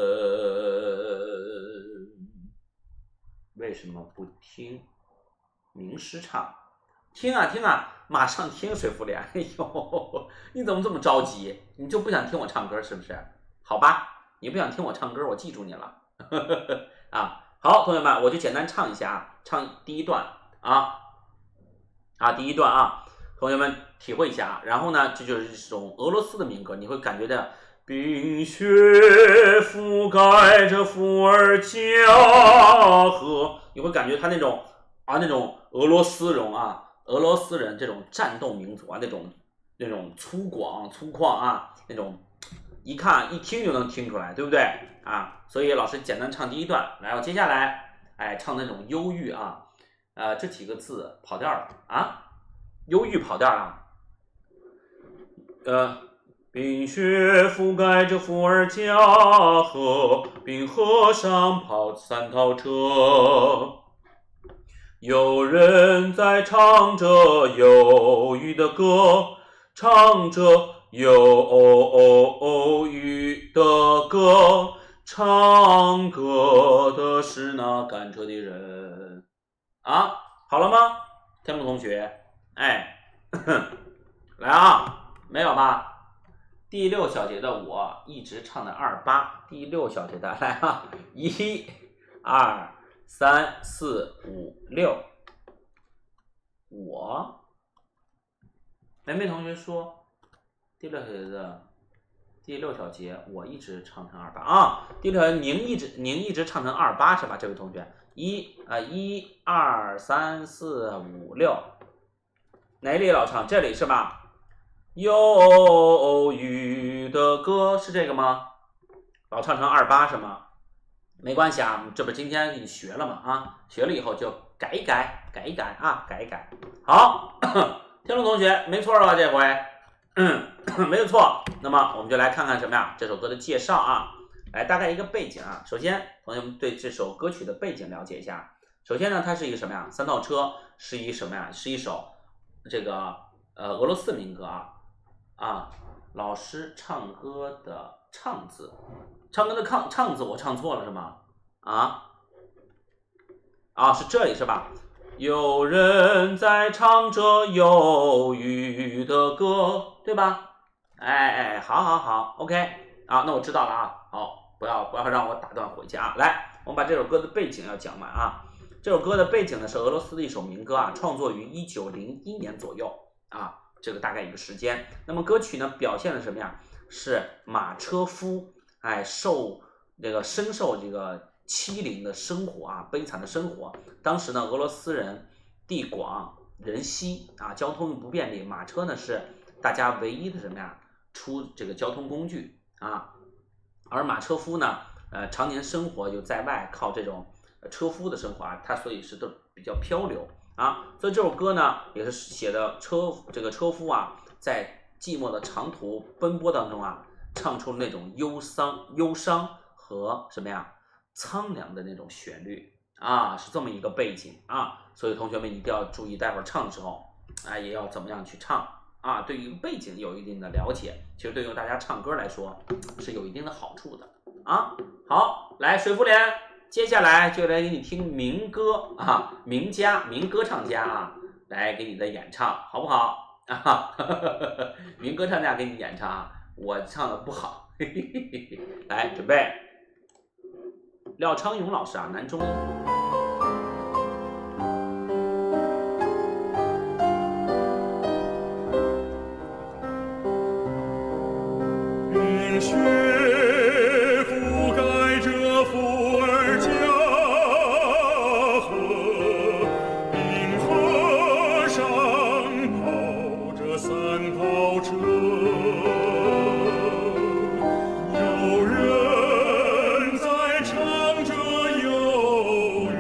为什么不听名师唱？听啊听啊，马上听水福莲。哎呦，你怎么这么着急？你就不想听我唱歌是不是？好吧，你不想听我唱歌，我记住你了。啊， 好，同学们，我就简单唱一下啊，唱第一段啊啊，第一段啊，同学们体会一下啊。然后呢，这就是这种俄罗斯的民歌，你会感觉到冰雪覆盖着伏尔加河，你会感觉他那种啊那种俄罗斯人啊，俄罗斯人这种战斗民族啊，那种那种粗犷粗犷啊，那种一看一听就能听出来，对不对啊？所以老师简单唱第一段，来，我接下来哎唱那种忧郁啊，呃这几个字跑调了啊，忧郁跑调了，呃。冰雪覆盖着伏尔加河，冰河上跑三套车。有人在唱着忧郁的歌，唱着忧郁的歌，唱歌的是那赶车的人。啊，好了吗？天路同学，哎，呵呵来啊，没有吧？第六小节的我一直唱的二八，第六小节的来啊，一、二、三、四、五、六。我，梅梅同学说，第六小节的第六小节我一直唱成二八啊，第六小节您一直您一直唱成二八是吧？这位同学，一啊一二三四五六，哪里老唱？这里是吧？忧郁的歌是这个吗？老唱成二八是吗？没关系啊，这不今天给你学了嘛啊，学了以后就改一改，改一改啊，改一改。好，天龙同学没错吧？这回，嗯，没有错。那么我们就来看看什么呀？这首歌的介绍啊，来大概一个背景啊。首先，同学们对这首歌曲的背景了解一下。首先呢，它是一个什么呀？三套车是一什么呀？是一首这个呃俄罗斯民歌啊。啊，老师唱歌的唱字，唱歌的唱唱字我唱错了是吗？啊啊，是这里是吧？有人在唱着忧郁的歌，对吧？哎哎，好好好 ，OK 啊，那我知道了啊。好，不要不要让我打断回去啊。来，我们把这首歌的背景要讲完啊。这首歌的背景呢是俄罗斯的一首民歌啊，创作于一九零一年左右啊。这个大概一个时间，那么歌曲呢表现了什么呀？是马车夫哎受这个深受这个凄凌的生活啊，悲惨的生活。当时呢，俄罗斯人地广人稀啊，交通不便利，马车呢是大家唯一的什么呀？出这个交通工具啊。而马车夫呢，呃，常年生活就在外，靠这种车夫的生活啊，他所以是都比较漂流。啊，所以这首歌呢，也是写的车这个车夫啊，在寂寞的长途奔波当中啊，唱出那种忧伤、忧伤和什么呀，苍凉的那种旋律啊，是这么一个背景啊。所以同学们一定要注意，待会儿唱的时候啊，也要怎么样去唱啊，对于背景有一定的了解，其实对于大家唱歌来说是有一定的好处的啊。好，来水福莲。接下来就来给你听民歌啊，名家、民歌唱家啊，来给你的演唱，好不好啊？民歌唱家给你演唱，我唱的不好，嘿嘿嘿嘿。来准备，廖昌永老师啊，男中音。 冰雪覆盖着伏尔加河，冰河上跑着三套车。有人在唱着忧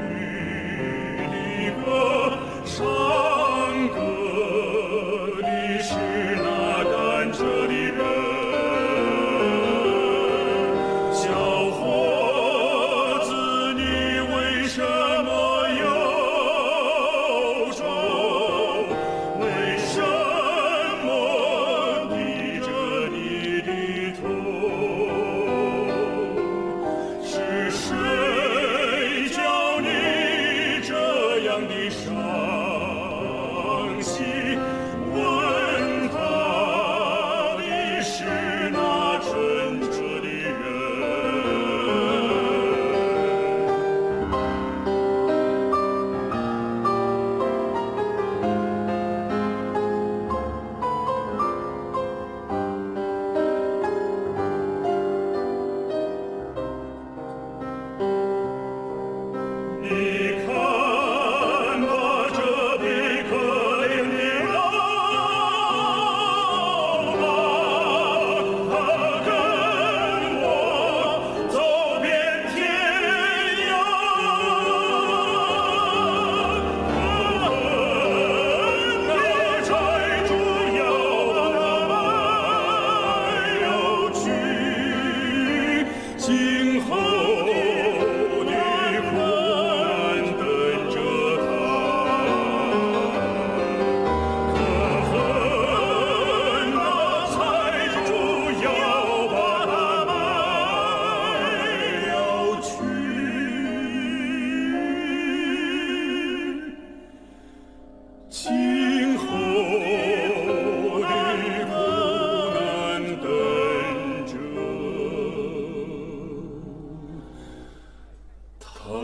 今后的苦难等着他，可恨那财主要把他卖了去。今后的苦难等着他。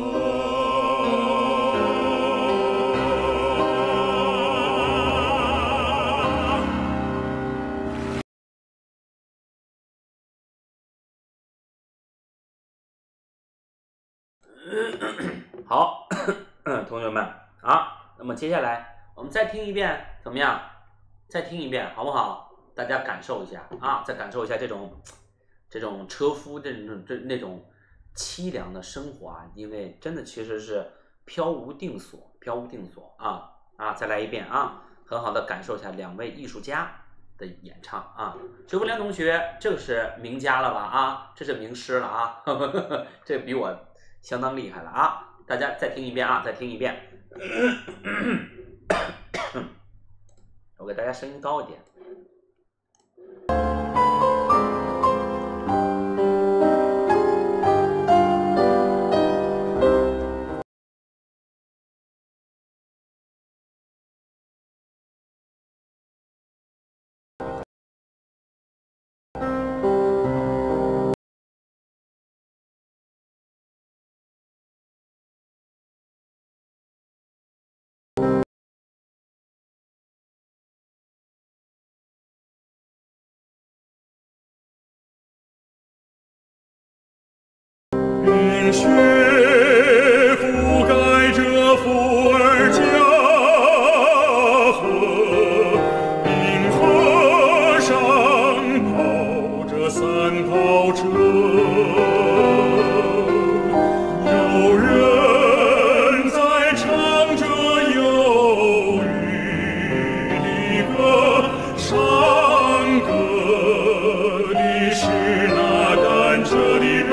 好，同学们啊，那么接下来我们再听一遍，怎么样？再听一遍好不好？大家感受一下啊，再感受一下这种这种车夫这种这那种凄凉的生活啊，因为真的其实是飘无定所，飘无定所啊啊！再来一遍啊，很好的感受一下两位艺术家的演唱啊。周文良同学，这个是名家了吧啊？这是名师了啊，呵呵呵，这比我相当厉害了啊！大家再听一遍啊，再听一遍。我给大家声音高一点。 云雪覆盖着伏尔加河，冰河上跑着三套车，有人在唱着忧郁的歌，唱歌的是那赶车的人。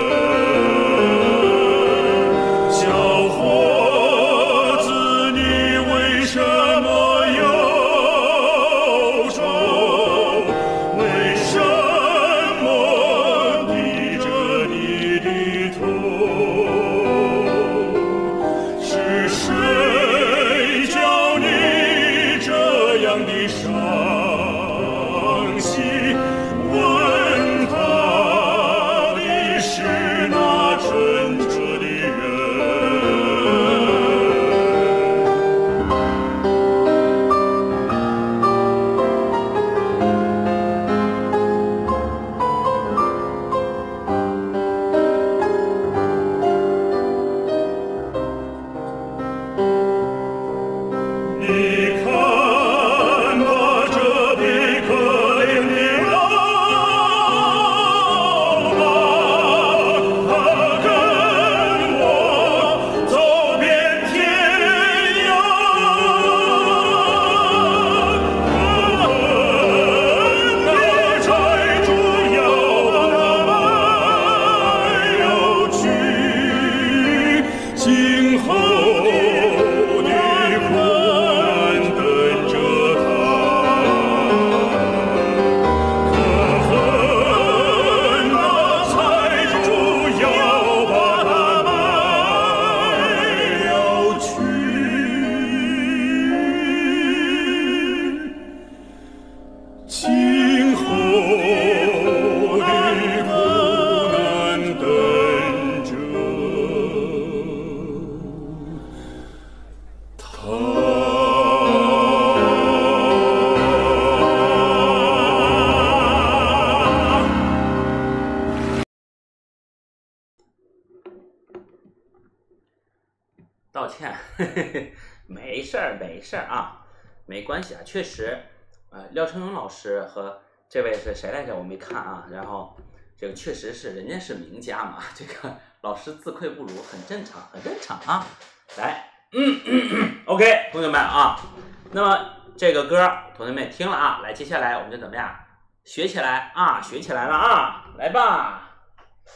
道歉，嘿嘿嘿，没事儿没事儿啊，没关系啊，确实，呃，廖成勇老师和这位是谁来着？我没看啊。然后这个确实是人家是名家嘛，这个老师自愧不如，很正常，很正常啊。来，嗯嗯嗯 ，OK， 同学们啊，那么这个歌同学们也听了啊，来，接下来我们就怎么样学起来啊，学起来了啊，来吧。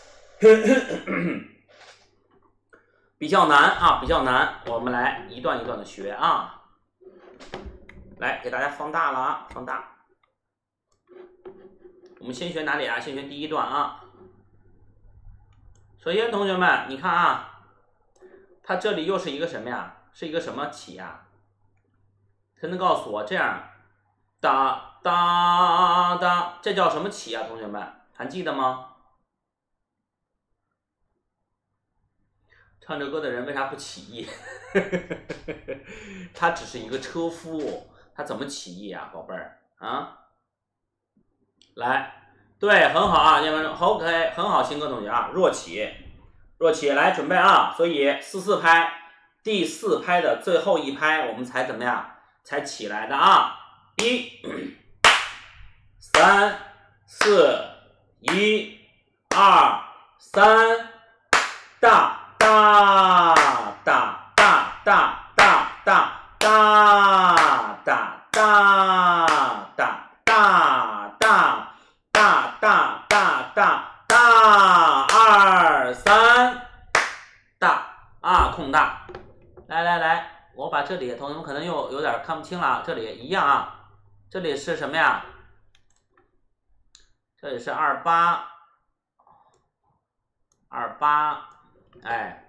比较难啊，比较难，我们来一段一段的学啊。来，给大家放大了啊，放大。我们先学哪里啊？先学第一段啊。首先，同学们，你看啊，它这里又是一个什么呀？是一个什么起呀？谁能告诉我？这样，哒哒哒，这叫什么起啊？同学们还记得吗？唱这歌的人为啥不起义？他只是一个车夫，他怎么起义啊，宝贝儿啊？来，对，很好啊，英文 OK， 很好，新哥同学啊，弱起，弱起，来准备啊，所以四四拍，第四拍的最后一拍，我们才怎么样？才起来的啊，一、三、四、一、二、三，大。大大大大大大大大大大大大大大大大大二三大啊，空大。来来来，我把这里同学们可能又有点看不清了，这里一样啊，这里是什么呀？这里是二八二八。哎，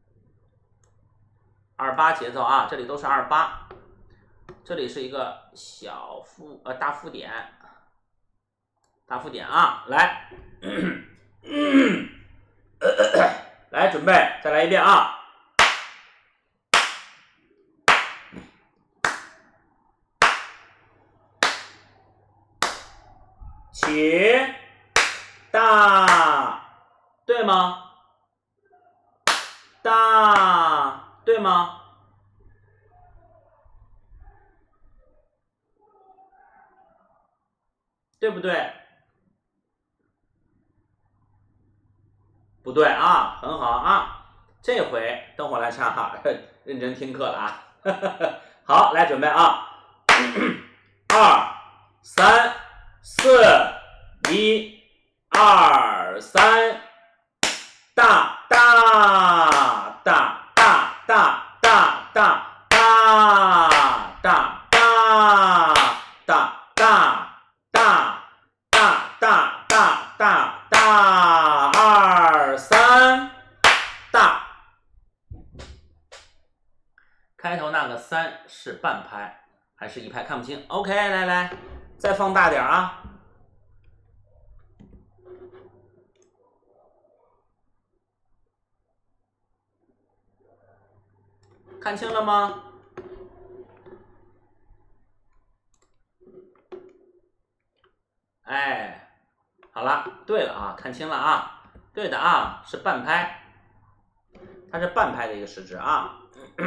二八节奏啊，这里都是二八，这里是一个小附呃大附点，大附点啊，来，咳咳咳来准备，再来一遍啊，起，大，对吗？大，对吗？对不对？不对啊，很好啊，这回等会儿来上哈，认真听课了啊。好，来准备啊，二三四一二三，大大大大大大大大大大大大大大大大大二三大，开头那个三是半拍还是一拍看不清 ？OK， 来来，再放大点啊。看清了吗？哎，好了，对了啊，看清了啊，对的啊，是半拍，它是半拍的一个时值啊。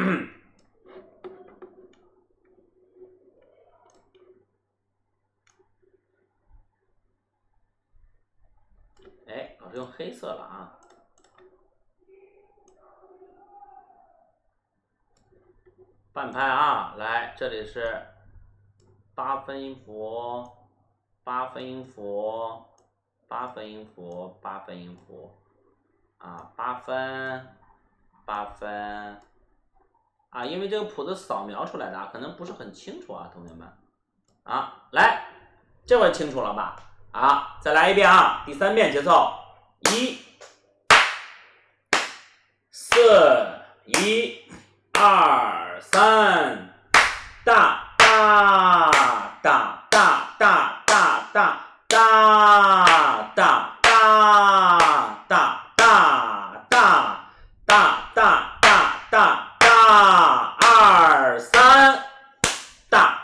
哎，老师用黑色了啊。半拍啊，来，这里是八分音符，八分音符，八分音符，八分音符，啊，八分，八分，啊，因为这个谱子扫描出来的啊，可能不是很清楚啊，同学们，啊，来，这回清楚了吧？啊，再来一遍啊，第三遍节奏，一，四，一，二，三，大大大大大大大大大大大大大大大大大二三大，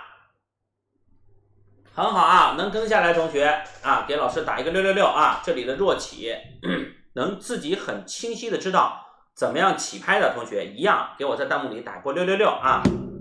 很好啊，能跟下来同学啊，给老师打一个六六六啊，这里的弱起，能自己很清晰的知道怎么样起拍的同学，一样给我在弹幕里打过六六六啊。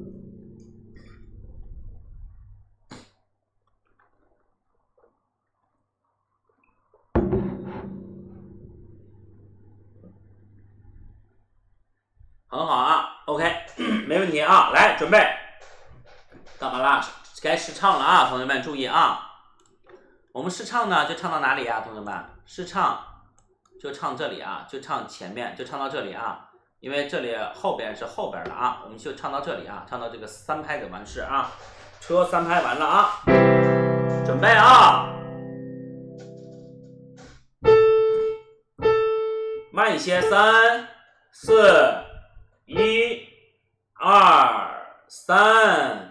很好啊 ，OK， 没问题啊，来准备，干嘛啦？该试唱了啊，同学们注意啊，我们试唱呢就唱到哪里啊，同学们？试唱就唱这里啊，就唱前面，就唱到这里啊，因为这里后边是后边的啊，我们就唱到这里啊，唱到这个三拍就完事啊，车三拍完了啊，准备啊，慢一些，三四一二三。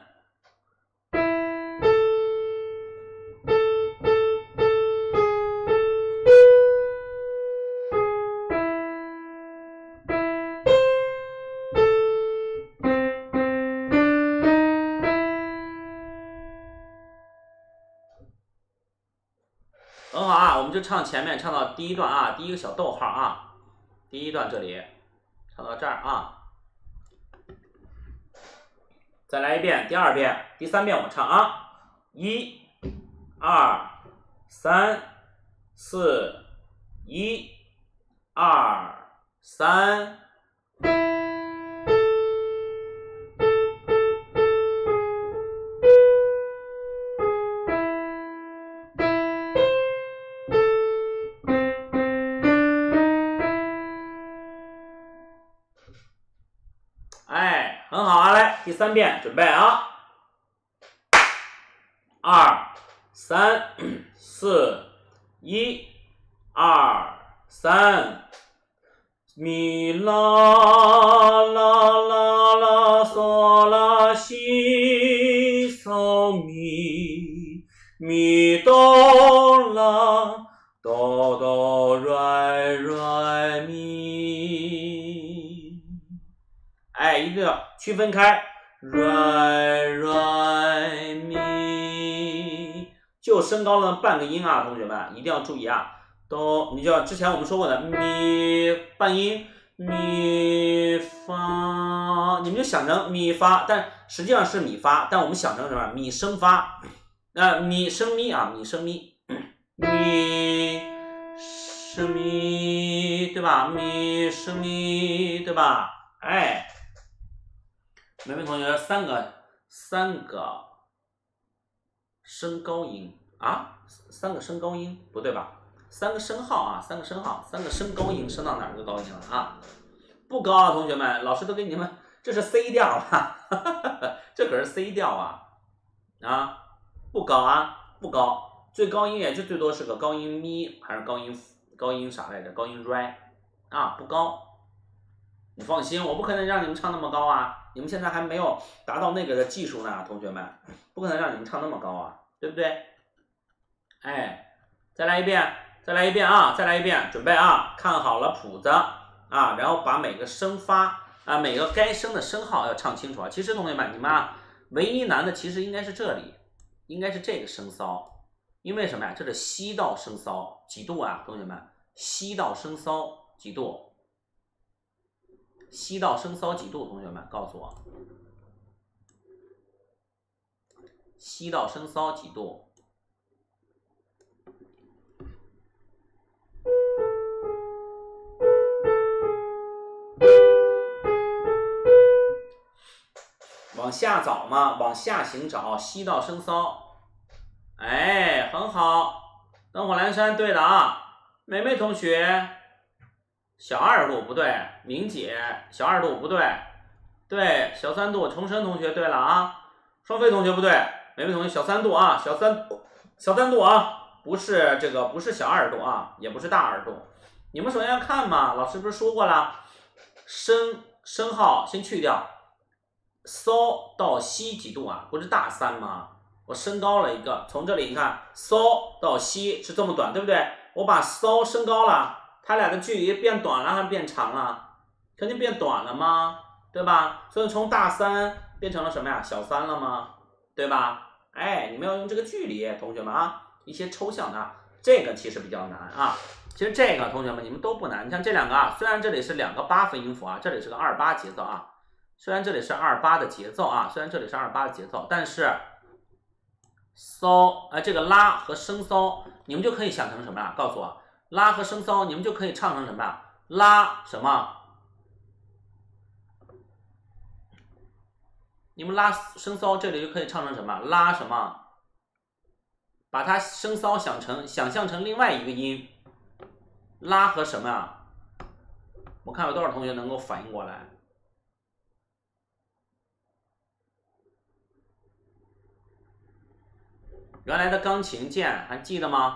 很好啊，我们就唱前面，唱到第一段啊，第一个小逗号啊，第一段这里唱到这儿啊，再来一遍，第二遍，第三遍我唱啊，一、二、三、四、一、二、三。哎，很好啊，来第三遍，准备啊，二、三、四、一、二、三，咪啦啦啦啦嗦啦西嗦咪，咪哆啦哆哆来来咪。哎，一定要区分开 ，re re mi， 就升高了半个音啊，同学们一定要注意啊，都你就之前我们说过的咪半音咪发，你们就想成咪发，但实际上是咪发，但我们想成什么？咪升发，那、呃、咪升咪啊，咪升咪，咪升咪，对吧？咪升咪，对吧？哎。每位同学，三个三个升高音啊，三个升高音不对吧？三个升号啊，三个升号，三个升高音升到哪个高音了啊？不高啊，同学们，老师都给你们，这是 C 调啊，这可是 C 调啊，啊，不高啊，不高，最高音也就最多是个高音咪，还是高音高音啥来着？高音 re 啊，不高。你放心，我不可能让你们唱那么高啊！你们现在还没有达到那个的技术呢，同学们，不可能让你们唱那么高啊，对不对？哎，再来一遍，再来一遍啊，再来一遍，准备啊，看好了谱子啊，然后把每个声发啊，每个该声的声号要唱清楚啊。其实同学们，你们啊，唯一难的其实应该是这里，应该是这个声骚，因为什么呀？这是西道声骚，几度啊，同学们？西道声骚几度？西道声骚几度？同学们告诉我，西道声骚几度？往下找嘛，往下行找，西道声骚。哎，很好，灯火阑珊对的啊，美美同学。小二度不对，明姐小二度不对，对小三度重生同学对了啊，双飞同学不对，美美同学小三度啊，小三小三度啊，不是这个不是小二度啊，也不是大二度。你们首先要看嘛，老师不是说过了，升升号先去掉，嗦到西几度啊？不是大三吗？我升高了一个，从这里你看嗦到西是这么短，对不对？我把嗦升高了。它俩的距离变短了还是变长了？肯定变短了吗？对吧？所以从大三变成了什么呀？小三了吗？对吧？哎，你们要用这个距离，同学们啊，一些抽象的，这个其实比较难啊。其实这个同学们你们都不难，你像这两个啊，虽然这里是两个八分音符啊，这里是个二八节奏啊，虽然这里是二八的节奏啊，虽然这里是二八的节奏，但是骚，呃，这个拉和升骚，你们就可以想成什么呀？告诉我。拉和升骚，你们就可以唱成什么呀？拉什么？你们拉升骚这里就可以唱成什么？拉什么？把它升骚想成想象成另外一个音， 拉和什么啊？我看有多少同学能够反应过来？原来的钢琴键还记得吗？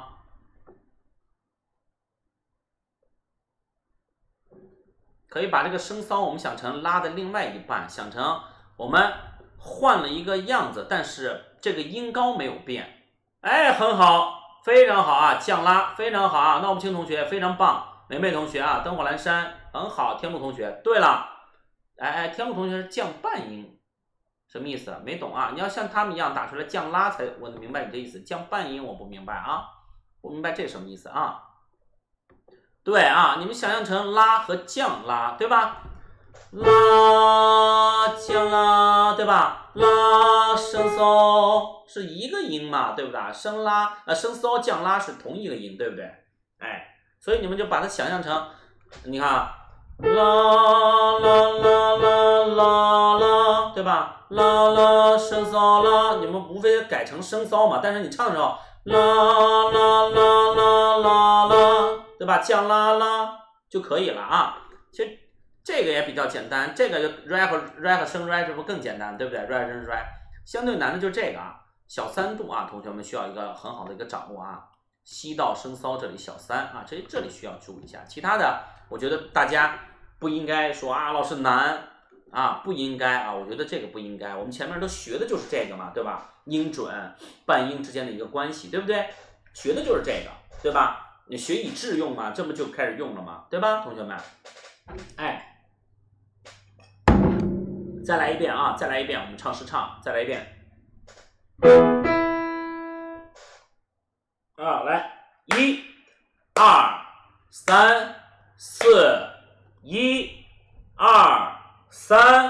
可以把这个升骚我们想成拉的另外一半，想成我们换了一个样子，但是这个音高没有变。哎，很好，非常好啊，降拉非常好啊，闹不清同学非常棒，梅梅同学啊，灯火阑珊很好，天路同学对了，哎哎，天路同学是降半音，什么意思？没懂啊？你要像他们一样打出来降拉才我能明白你的意思，降半音我不明白啊，不明白这什么意思啊？对啊，你们想象成拉和降拉，对吧？拉降拉，对吧？拉升骚是一个音嘛，对不对？升拉呃升骚降拉是同一个音，对不对？哎，所以你们就把它想象成，你看，啦啦啦啦啦啦，对吧？啦啦升骚啦，你们无非改成升骚嘛，但是你唱的时候，啦啦啦啦啦啦。对吧？降拉拉就可以了啊。其实这个也比较简单，这个就 re 和 re 和升 re 这不更简单，对不对 ？re 升 re 相对难的就是这个啊，小三度啊，同学们需要一个很好的一个掌握啊。西到升骚这里小三啊，这这里需要注意一下。其他的，我觉得大家不应该说啊，老师难啊，不应该啊，我觉得这个不应该。我们前面都学的就是这个嘛，对吧？音准、半音之间的一个关系，对不对？学的就是这个，对吧？你学以致用嘛，这不就开始用了嘛，对吧，同学们？哎，再来一遍啊，再来一遍，我们唱诗唱，再来一遍。啊，来，一、二、三、四，一、二、三。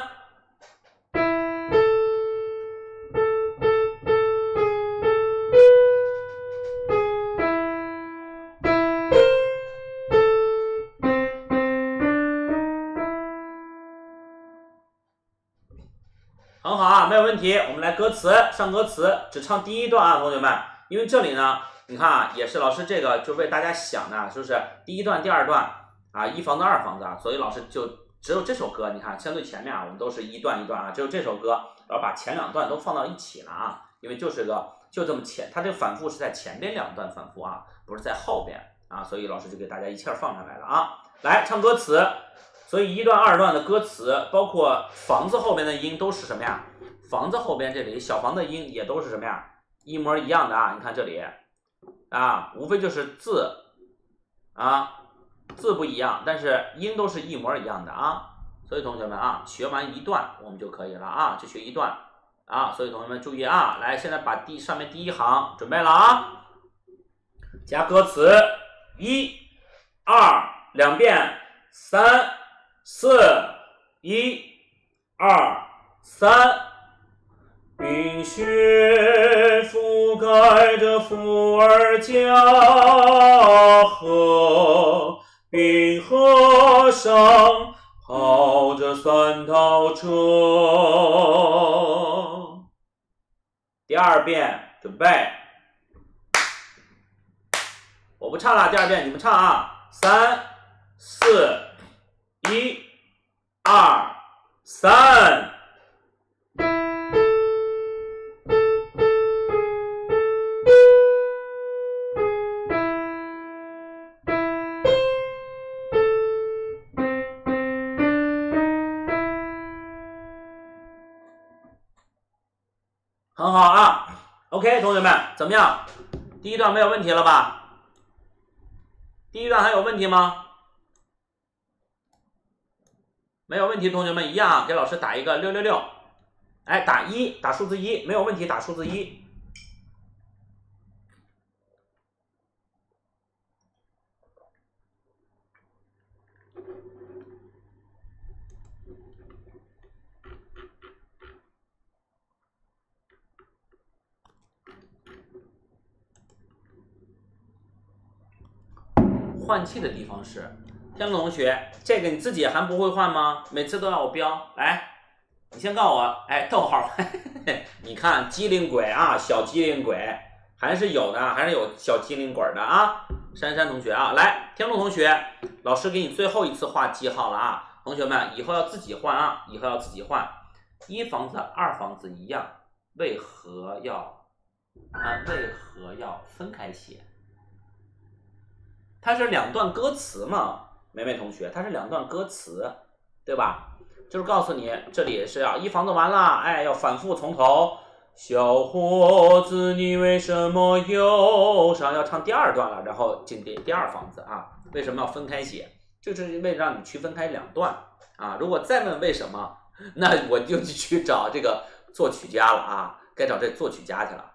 很好啊，没有问题。我们来歌词，上歌词，只唱第一段啊，同学们。因为这里呢，你看啊，也是老师这个就为大家想的，是不是？第一段、第二段啊，一房子、二房子，所以老师就只有这首歌。你看，相对前面啊，我们都是一段一段啊，只有这首歌，然后把前两段都放到一起了啊，因为就是个就这么前，它这个反复是在前边两段反复啊，不是在后边啊，所以老师就给大家一气儿放上来了啊。来唱歌词。所以一段二段的歌词，包括房子后边的音都是什么呀？房子后边这里小房的音也都是什么呀？一模一样的啊！你看这里啊，无非就是字啊，字不一样，但是音都是一模一样的啊。所以同学们啊，学完一段我们就可以了啊，就学一段啊。所以同学们注意啊，来，现在把第上面第一行准备了啊，加歌词，一、二，两遍，三。四，一，二，三，冰雪覆盖着伏尔加河，冰河上跑着三套车。第二遍，准备。我不唱了，第二遍你们唱啊，三，四。一、二、三。很好啊 ，OK， 同学们怎么样？第一段没有问题了吧？第一段还有问题吗？没有问题，同学们一样给老师打一个六六六，哎，打一，打数字一，没有问题，打数字一。换气的地方是。天路同学，这个你自己还不会换吗？每次都要我标，来，你先告诉我，哎，逗号，你看机灵鬼啊，小机灵鬼， 还是有的，还是有小机灵鬼的啊。珊珊同学啊，来，天路同学，老师给你最后一次画记号了啊，同学们以后要自己换啊，以后要自己换。一房子、二房子一样，为何要啊？为何要分开写？它是两段歌词嘛，梅梅同学，它是两段歌词，对吧？就是告诉你，这里是要一房子完了，哎，要反复从头。小伙子，你为什么忧伤？要唱第二段了，然后进第第二房子啊。为什么要分开写？就是为了让你区分开两段啊。如果再问为什么，那我就去找这个作曲家了啊，该找这作曲家去了。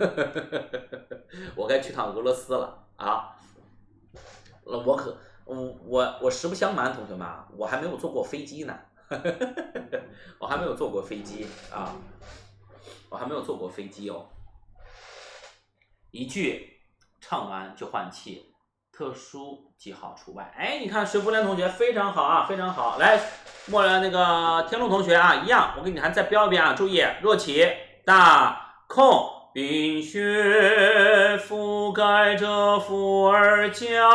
我该去趟俄罗斯了啊。我可我我我实不相瞒，同学们，我还没有坐过飞机呢。我还没有坐过飞机啊。我还没有坐过飞机哦。一句唱完就换气，特殊记号除外。哎，你看水福莲同学非常好啊，非常好。来，莫来那个天路同学啊，一样，我给你还再标一遍啊，注意，若起大空，冰雪覆盖着伏尔加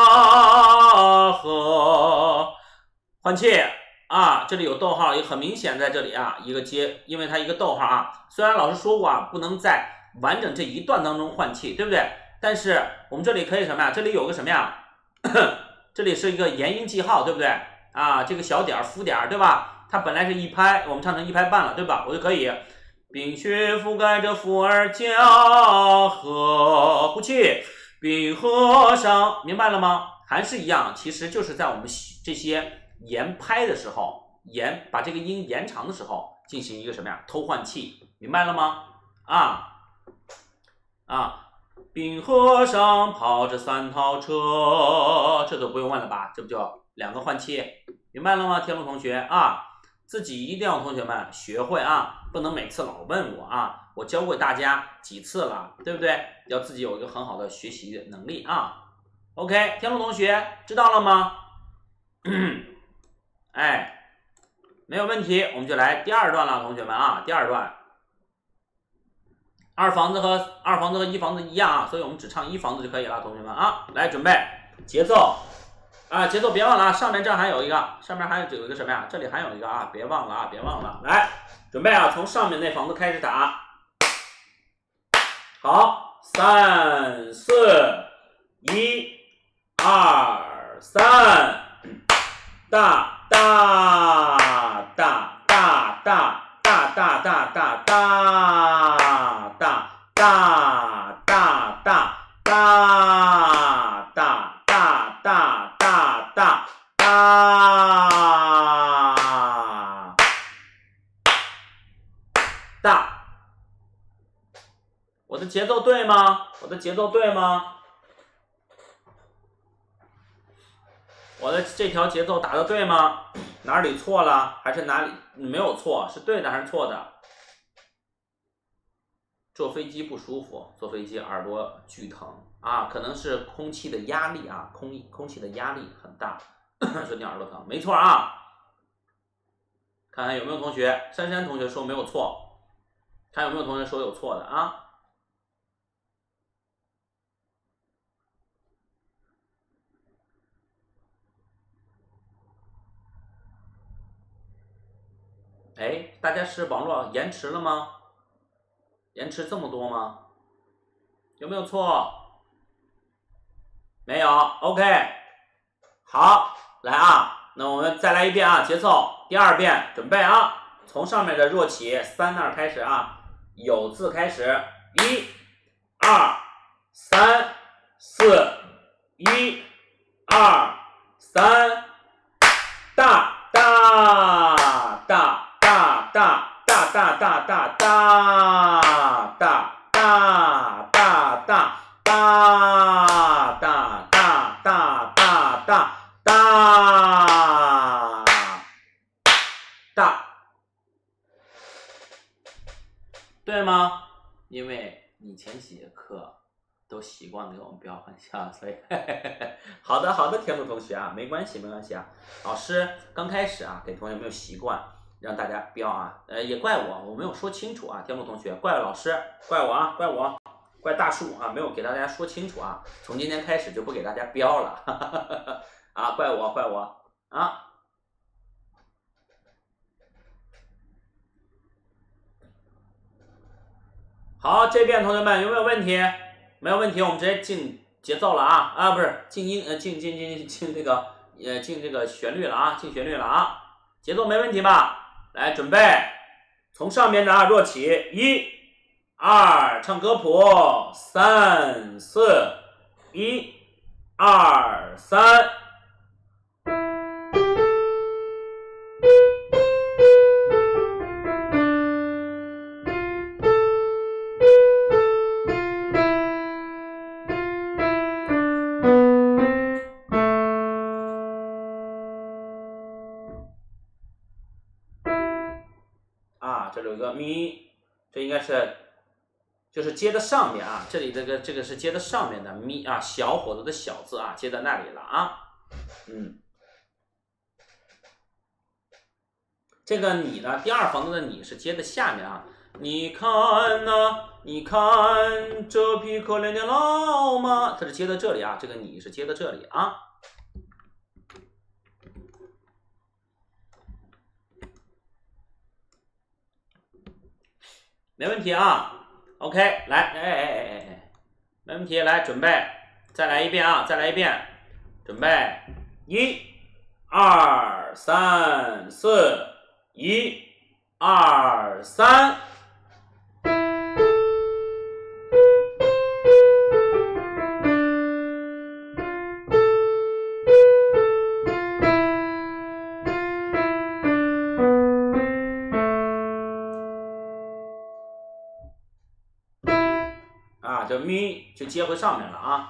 河，换气。啊，这里有逗号，也很明显在这里啊，一个接，因为它一个逗号啊。虽然老师说过啊，不能在完整这一段当中换气，对不对？但是我们这里可以什么呀？这里有个什么呀？这里是一个延音记号，对不对？啊，这个小点儿、浮点儿，对吧？它本来是一拍，我们唱成一拍半了，对吧？我就可以，冰雪覆盖着伏尔加河，呼气，冰河上，明白了吗？还是一样，其实就是在我们这些。延拍的时候，延把这个音延长的时候，进行一个什么呀？偷换气，明白了吗？啊啊！冰河上跑着三套车，这都不用问了吧？这不就两个换气，明白了吗？天路同学啊，自己一定要同学们学会啊，不能每次老问我啊，我教过大家几次了，对不对？要自己有一个很好的学习的能力啊。OK， 天路同学知道了吗？哎，没有问题，我们就来第二段了，同学们啊，第二段，二房子和二房子和一房子一样啊，所以我们只唱一房子就可以了，同学们啊，来准备节奏啊，节奏别忘了啊，上面这还有一个，上面还有有一个什么呀？这里还有一个啊，别忘了啊，别忘了，来准备啊，从上面那房子开始打，好，三四一二三，大。大大大大大大大大大大大大大大大大大大大，我的节奏对吗？我的节奏对吗？我的这条节奏打得对吗？哪里错了？还是哪里没有错？是对的还是错的？坐飞机不舒服，坐飞机耳朵剧疼啊，可能是空气的压力啊，空空气的压力很大，所以你耳朵疼，没错啊。看看有没有同学，珊珊同学说没有错，看有没有同学说有错的啊？哎，大家是网络延迟了吗？延迟这么多吗？有没有错？没有 ，OK， 好，来啊，那我们再来一遍啊，节奏，第二遍，准备啊，从上面的弱起，三那儿开始啊，有字开始，一、二、三、四，一、二、三，大大大。大大大大大大大大大大大大大大大大大，对吗？因为你前几节课都习惯给我们标换项，所以好的好的，天路同学啊，没关系没关系啊，老师刚开始啊给同学没有习惯。让大家标啊，呃，也怪我，我没有说清楚啊，天路同学，怪老师，怪我啊，怪我。 怪大树啊，没有给大家说清楚啊，从今天开始就不给大家标了，哈哈哈哈啊，怪我怪我啊。好，这遍同学们有没有问题？没有问题，我们直接进节奏了啊啊，不是进音呃进进进进这个呃进这个旋律了啊，进旋律了啊，节奏没问题吧？来准备，从上面的啊弱起，一、二，唱歌谱，三、四，一、二、三。啊，这里有个咪，这应该是就是接的上面啊，这里这个这个是接的上面的咪啊，小伙子的小字啊，接在那里了啊，嗯，这个你呢，第二房子的你是接的下面啊，你看呐、啊，你看这匹可怜的老马，它是接在这里啊，这个你是接在这里啊。没问题啊 ，OK， 来，哎哎哎哎哎，没问题，来准备，再来一遍啊，再来一遍，准备，一、二、三、四，一、二、三。啊，这咪就接回上面了啊。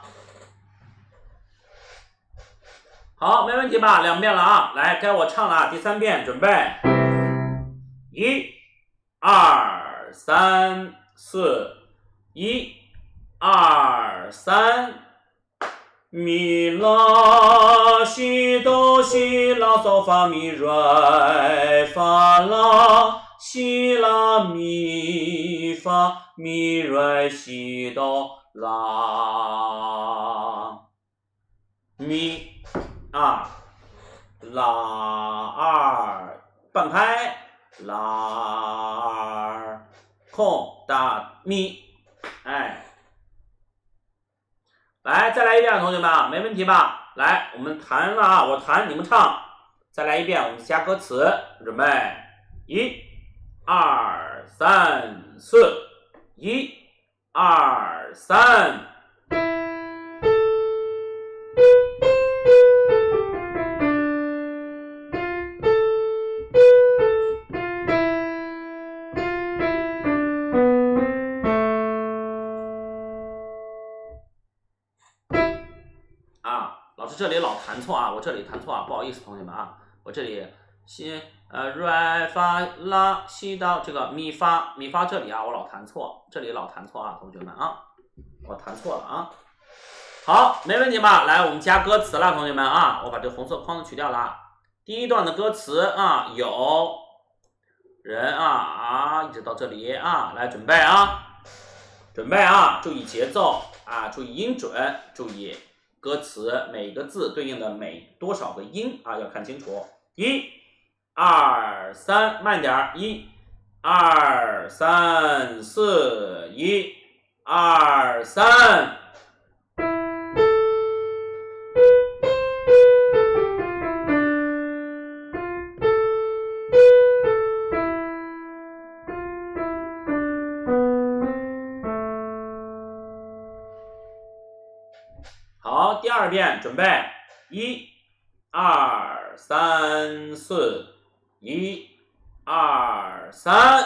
好，没问题吧？两遍了啊，来，该我唱了啊，第三遍，准备，一、二、三、四，一、二、三，咪拉西哆西拉嗦发咪来发拉西拉咪发咪来西哆拉咪啊拉二半拍拉二空大咪，哎。来，再来一遍，同学们啊，没问题吧？来，我们弹了啊，我弹，你们唱，再来一遍，我们加歌词，准备，一、二、三、四，一、二、三。老师这里老弹错啊，我这里弹错啊，不好意思，同学们啊，我这里西呃来发拉西到这个咪发咪发这里啊，我老弹错，这里老弹错啊，同学们啊，我弹错了啊。好，没问题吧？来，我们加歌词了，同学们啊，我把这个红色框子取掉了。第一段的歌词啊，有人啊啊，一直到这里啊，来准备啊，准备啊，注意节奏啊，注意音准，注意。歌词每个字对应的每多少个音啊，要看清楚。一、二、三，慢点儿。一、二、三、四，一、二、三。好，第二遍，准备，一、二、三、四，一、二、三。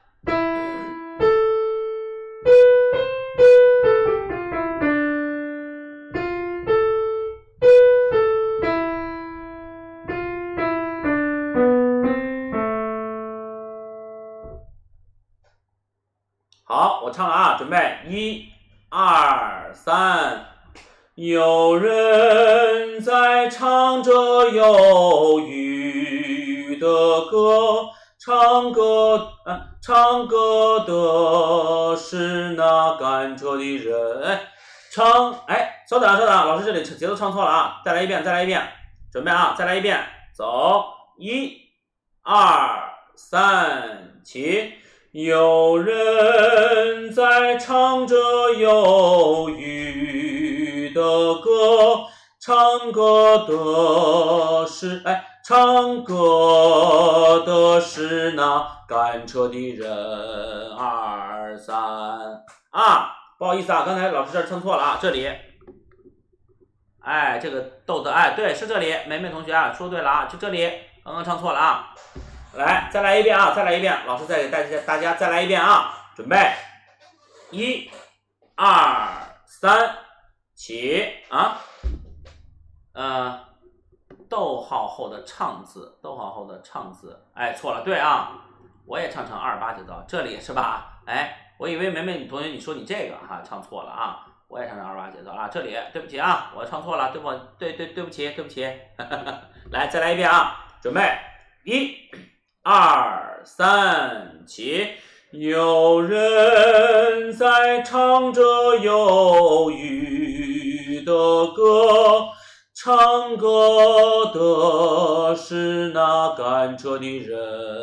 好，我唱了啊，准备，一、二、三。有人在唱着忧郁的歌， 唱歌，呃，唱歌的是那赶车的人。哎，唱，哎，稍等啊，稍等啊，老师这里节奏唱错了啊，再来一遍，再来一遍，准备啊，再来一遍，走，一、二、三，起。有人在唱着忧郁的歌，唱歌的是，哎。唱歌的是那赶车的人，二三啊，不好意思啊，刚才老师这儿唱错了啊，这里，哎，这个豆子，哎，对，是这里，梅梅同学啊，说对了啊，就这里，刚刚唱错了啊，来，再来一遍啊，再来一遍，老师再给大家大家再来一遍啊，准备，一、二、三，起啊，呃。逗号后的唱字，逗号后的唱字，哎，错了，对啊，我也唱成二八节奏，这里是吧？哎，我以为梅梅同学你说你这个哈、啊、唱错了啊，我也唱成二八节奏啊，这里对不起啊，我唱错了，对不？对对对不起，对不起，呵呵呵来再来一遍啊，准备，一、二、三，起，有人在唱着忧郁的歌。唱歌的是那赶车的人，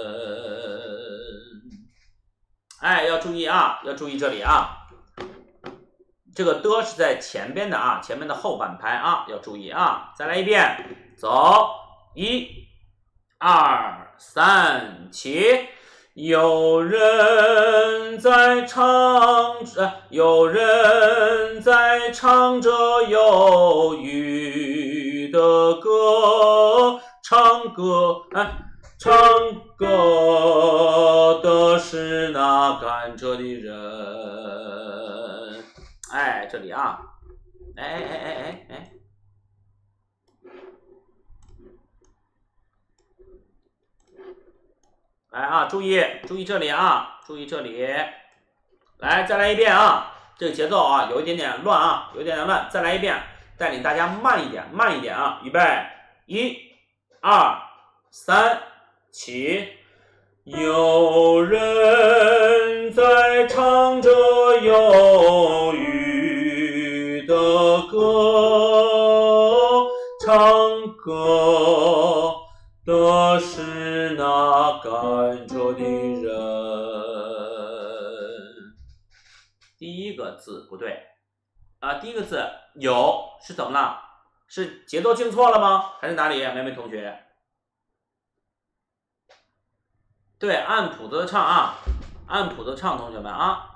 哎，要注意啊，要注意这里啊，这个的是在前边的啊，前面的后半拍啊，要注意啊，再来一遍，走，一、二、三，起。有人在唱，呃，有人在唱着忧郁的歌，唱歌，哎，唱歌的是那赶车的人，哎，这里啊，哎哎哎哎哎哎。来啊，注意注意这里啊，注意这里，来再来一遍啊，这个节奏啊有一点点乱啊，有一点点乱，再来一遍，带领大家慢一点，慢一点啊，预备，一、二、三，起。有人在唱着忧郁的歌，唱歌的是那赶车的人。第一个字不对啊，第一个字有是怎么了？是节奏进错了吗？还是哪里？梅梅同学？对，按谱子唱啊，按谱子唱，同学们啊。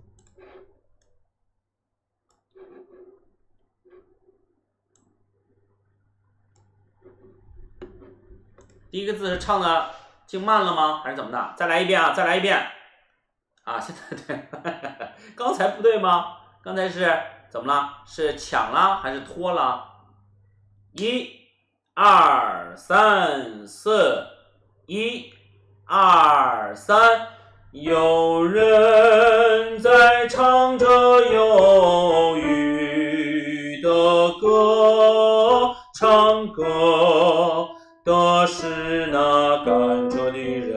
第一个字是唱的进慢了吗？还是怎么的？再来一遍啊！再来一遍啊！现在对，刚才不对吗？刚才是怎么了？是抢了还是拖了？一、二、三、四，一、二、三，有人在唱着忧郁的歌，唱歌的是那赶车的人，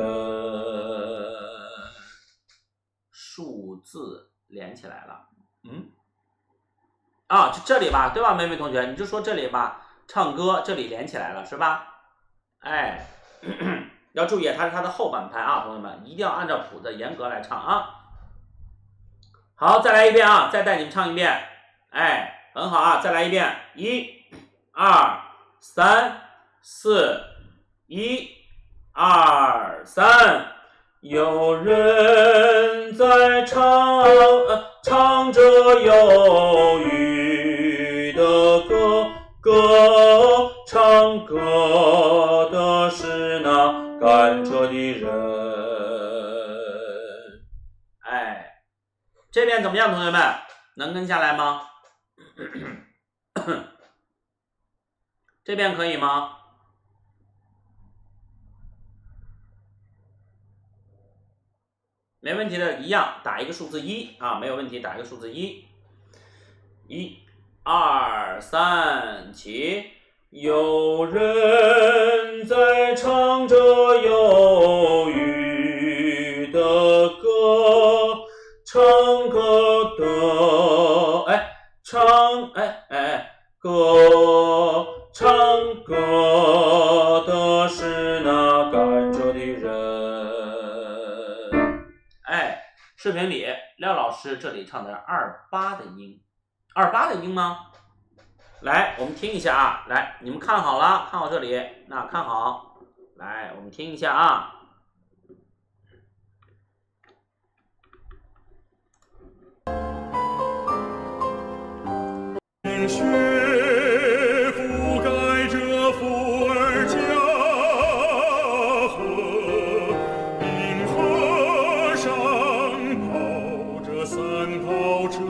数字连起来了，嗯，啊，就这里吧，对吧，梅梅同学，你就说这里吧，唱歌这里连起来了，是吧？哎，咳咳要注意，它是它的后半拍啊，同学们一定要按照谱子严格来唱啊。好，再来一遍啊，再带你们唱一遍，哎，很好啊，再来一遍，一、二、三。四，一、二、三，有人在唱、呃、唱着忧郁的歌，歌唱歌的是那赶车的人。哎，这边怎么样，同学们？能跟下来吗？这边可以吗？没问题的，一样打一个数字一啊，没有问题，打一个数字一，一、二、三，起。有人在唱着忧郁视频里廖老师这里唱的二八的音，二八的音吗？来，我们听一下啊，来，你们看好了，看好这里，那看好，来，我们听一下啊。 雪覆盖着伏尔加河，银河上跑着三跑车，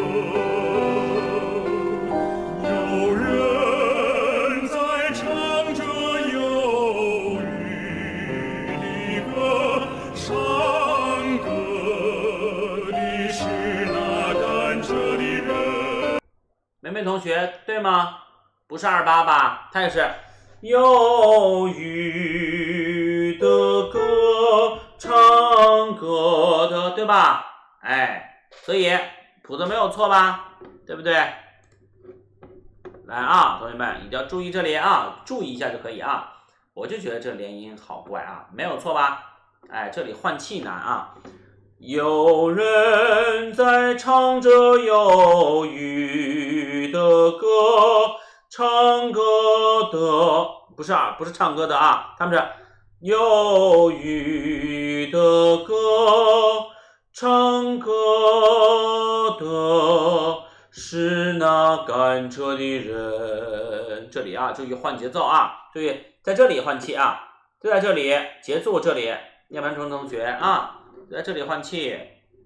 有人在唱着忧郁的歌，唱歌的是那赶车的人。 梅梅同学，对吗？不是二八吧？它也是忧郁的歌，唱歌的，对吧？哎，所以谱子没有错吧？对不对？来啊，同学们一定要注意这里啊，注意一下就可以啊。我就觉得这连音好怪啊，没有错吧？哎，这里换气难啊。有人在唱着忧郁的歌，唱歌的不是啊，不是唱歌的啊，他们是忧郁的歌，唱歌的是那赶车的人。这里啊，注意换节奏啊，注意在这里换气啊，就在这里节奏这里，叶凡成同学啊。在这里换气，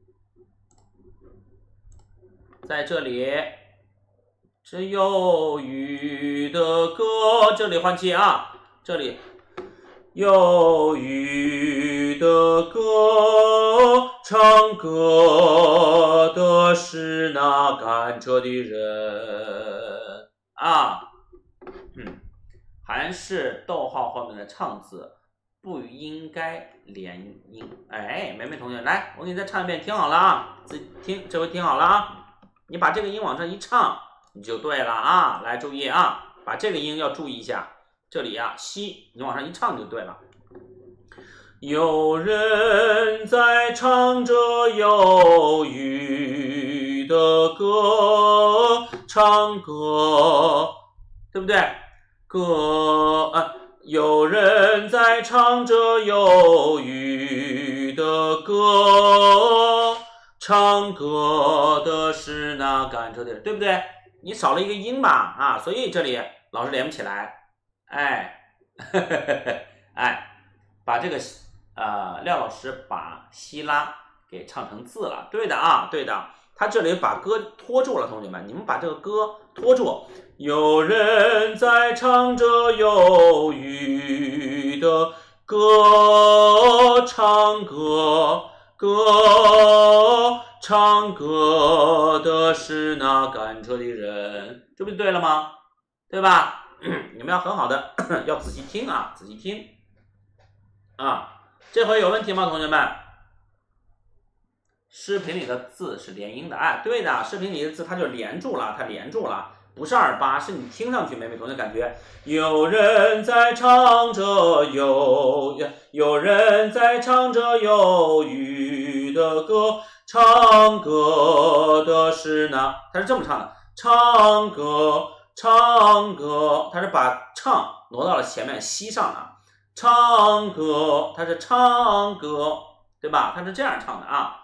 在这里是忧郁的歌，这里换气啊，这里忧郁的歌，唱歌的是那赶车的人啊，嗯，还是逗号后面的唱字。不应该连音，哎，梅梅同学，来，我给你再唱一遍，听好了啊，自己听，这回听好了啊，你把这个音往上一唱，你就对了啊，来注意啊，把这个音要注意一下，这里啊，西，你往上一唱就对了。有人在唱着忧郁的歌，唱歌，对不对？歌，啊。有人在唱着忧郁的歌，唱歌的是那赶车的人，对不对？你少了一个音吧，啊，所以这里老师连不起来，哎，呵呵呵哎，把这个呃廖老师把希拉给唱成字了，对的啊，对的，他这里把歌拖住了，同学们，你们把这个歌拖住。有人在唱着忧郁的歌，唱歌，歌，唱歌的是那赶车的人，这不就对了吗？对吧？你们要很好的，要仔细听啊，仔细听啊。这回有问题吗，同学们？视频里的字是连音的，哎，对的，视频里的字它就连住了，它连住了。不是二八，是你听上去梅梅同学感觉有人在唱着忧，有人在唱着忧郁的歌，唱歌的是那，他是这么唱的，唱歌，唱歌，他是把唱挪到了前面西上了，唱歌，他是唱歌，对吧？他是这样唱的啊。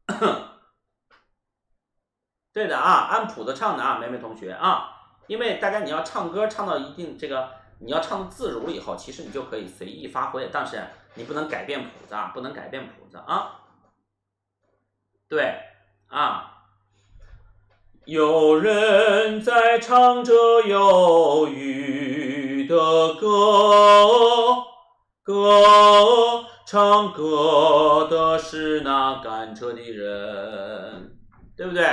对的啊，按谱子唱的啊，梅梅同学啊，因为大家你要唱歌唱到一定这个，你要唱自如了以后，其实你就可以随意发挥，但是你不能改变谱子啊，不能改变谱子啊。对啊，有人在唱着忧郁的歌，歌，唱歌的是那赶车的人，对不对？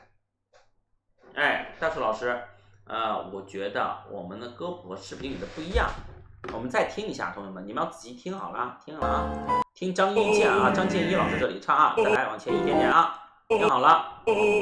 哎，大树老师，呃，我觉得我们的歌谱和视频里的不一样，我们再听一下，同学们，你们要仔细听好了，听好了啊，听张一健啊，张建一老师这里唱啊，再来往前一点点啊，听好了，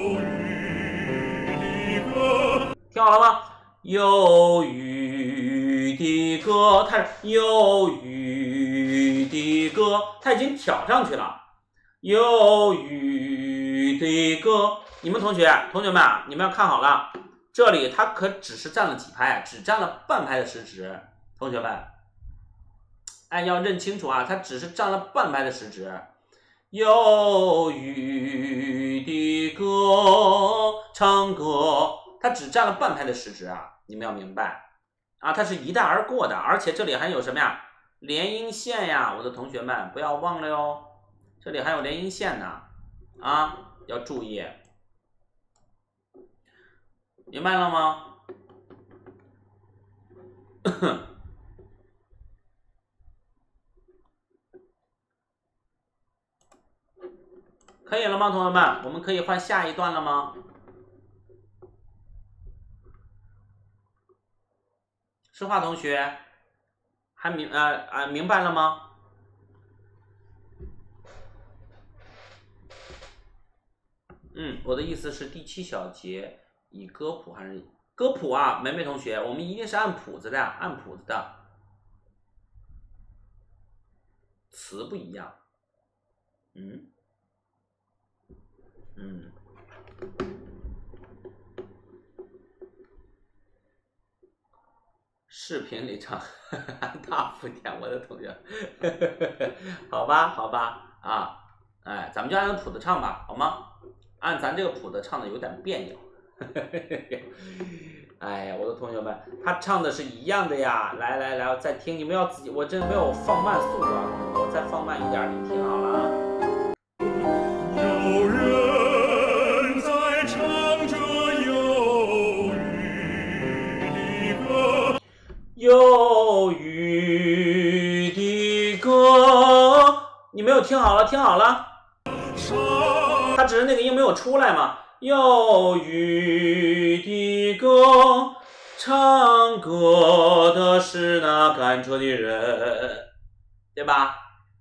听好了吗？忧郁的歌，它是忧郁的歌，它已经挑上去了， 有雨的歌。你们同学同学们啊，你们要看好了，这里它可只是占了几拍，只占了半拍的时值。同学们，哎，要认清楚啊，它只是占了半拍的时值。有雨的歌，唱歌，它只占了半拍的时值啊，你们要明白啊，它是一带而过的，而且这里还有什么呀？连音线呀，我的同学们不要忘了哟，这里还有连音线呢，啊，要注意，明白了吗？可以了吗，同学们？我们可以换下一段了吗？石化同学，还明呃啊明白了吗？嗯，我的意思是第七小节以歌谱还是歌谱啊？梅梅同学，我们一定是按谱子的，按谱子的，词不一样。嗯嗯。视频里唱大幅点，我的同学，好吧，好吧，啊，哎，咱们就按照谱子唱吧，好吗？按咱这个谱子唱的有点别扭，哎呀，我的同学们，他唱的是一样的呀，来来来，我再听，你们要自己，我真没有放慢速度啊，我再放慢一点，你听好了啊。 有人在唱着有雨的歌， 有雨的歌，你没有听好了，听好了，他只是那个音没有出来嘛。有雨的歌，唱歌的是那赶车的人，对吧？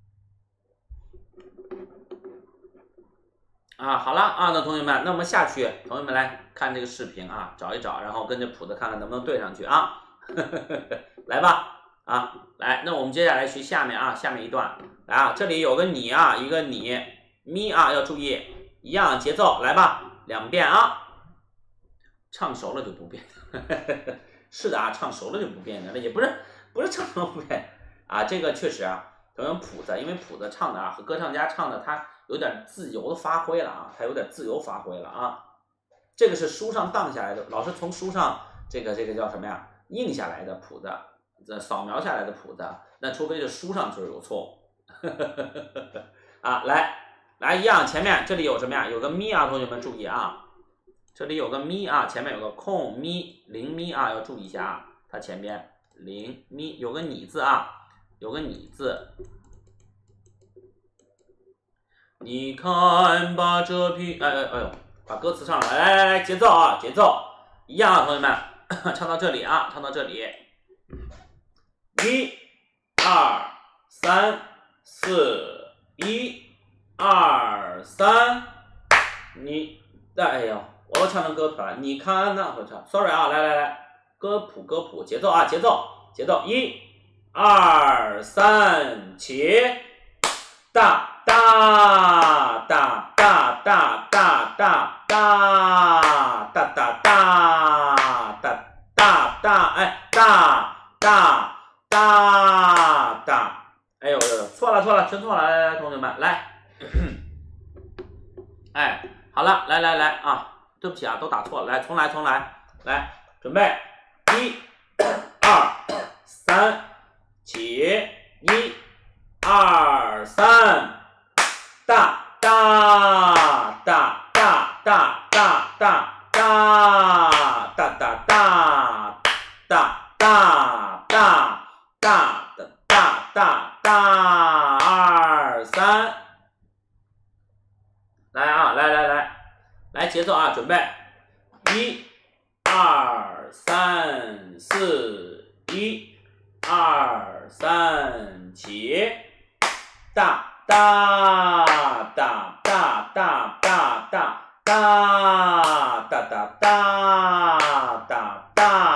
啊，好了啊，那同学们，那我们下去，同学们来看这个视频啊，找一找，然后跟着谱子看看能不能对上去啊。来吧，啊，来，那我们接下来学下面啊，下面一段，来啊，这里有个你啊，一个你咪啊，要注意，一样节奏，来吧，两遍啊，唱熟了就不变，是的啊，唱熟了就不变的，那也不是不是唱熟了不变啊，这个确实啊，同样谱子，因为谱子唱的啊和歌唱家唱的，他有点自由的发挥了啊，他有点自由发挥了啊，这个是书上荡下来的，老师从书上这个这个叫什么呀？印下来的谱子，这扫描下来的谱子，那除非是书上就是有错误。啊，来来一样，前面这里有什么呀？有个咪啊，同学们注意啊，这里有个咪啊，前面有个空咪零咪啊，要注意一下啊，它前边零咪有个你字啊，有个你字。你看吧，这匹哎哎哎呦，把歌词唱来，来来来，节奏啊，节奏一样啊，同学们。唱到这里啊，唱到这里，一、二、三、四，一、二、三，你，哎呦，我要唱成歌谱了，你看那会唱 ，sorry 啊，来来来，歌谱歌谱，节奏啊，节奏节奏，一、二、三，起，哒哒哒哒哒哒哒哒哒哒哒。大哎大大大大，哎呦呦，错了错了，全错了，来来来，同学们来，哎，好了，来来来啊，对不起啊，都打错了，来重来重来，来准备，一、二、三，起，一、二、三，大大大大大大大大大大大。大大大大的大大大二三，来啊，来来来，来节奏啊，准备，一、二、三、四，一、二、三，起，大大大大大大大大大大大大大。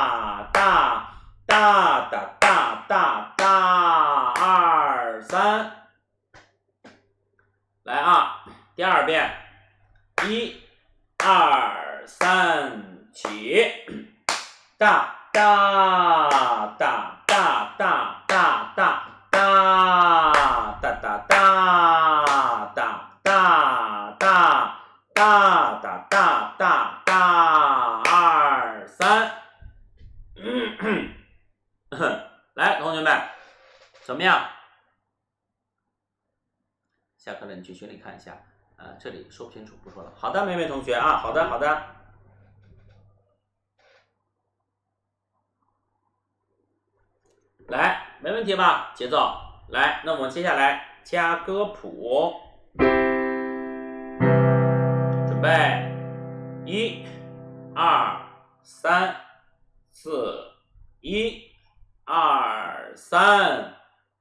大大大大大二三，来啊！ 第二遍，一、二、三，起！大大大大大大大大大大大大大大大大大大大二三，来，同学们，怎么样？下课了，你去群里看一下。呃，这里说不清楚，不说了。好的，每位同学啊，好的，好的。来，没问题吧？节奏，来，那我们接下来加歌谱，准备，一、二、三、四，一、二、三。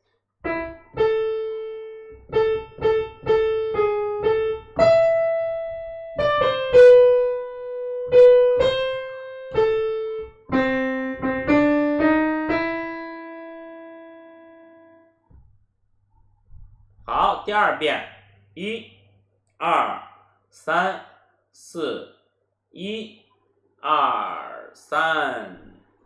好，第二遍，一、二、三、四，一、二、三。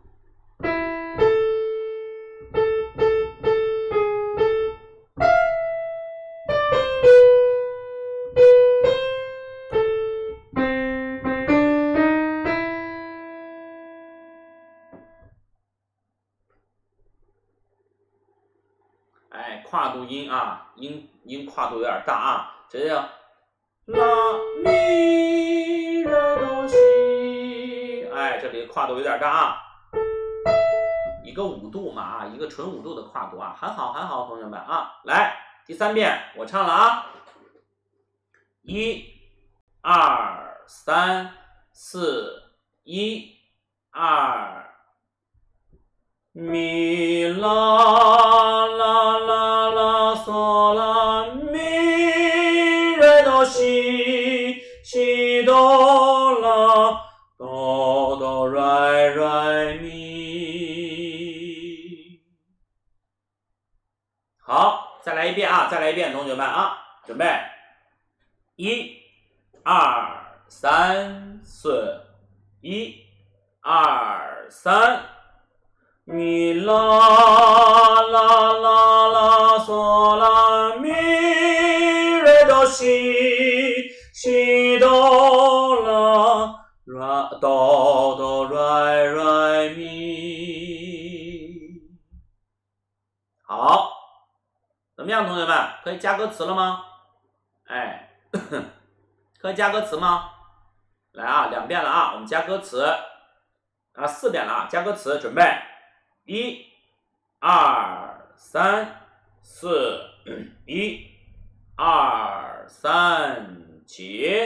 哎，跨度音啊，音音跨度有点大啊，这叫拉咪来哆西，哎，这里跨度有点大啊，一个五度嘛啊，一个纯五度的跨度啊，很好很好，同学们啊，来第三遍我唱了啊，一、二、三、四，一、二。咪啦啦啦啦嗦啦咪来哆西西哆啦哆哆来来咪。好，再来一遍啊！再来一遍，同学们啊，准备，一、二、三、四，一、二、三。咪啦啦啦啦嗦啦咪来哆西西哆啦啦哆哆来来咪。好，怎么样，同学们？可以加歌词了吗？哎，可以加歌词吗？来啊，两遍了啊，我们加歌词啊，四遍了啊，加歌词，准备。一、二、三、四，一、二、三，起！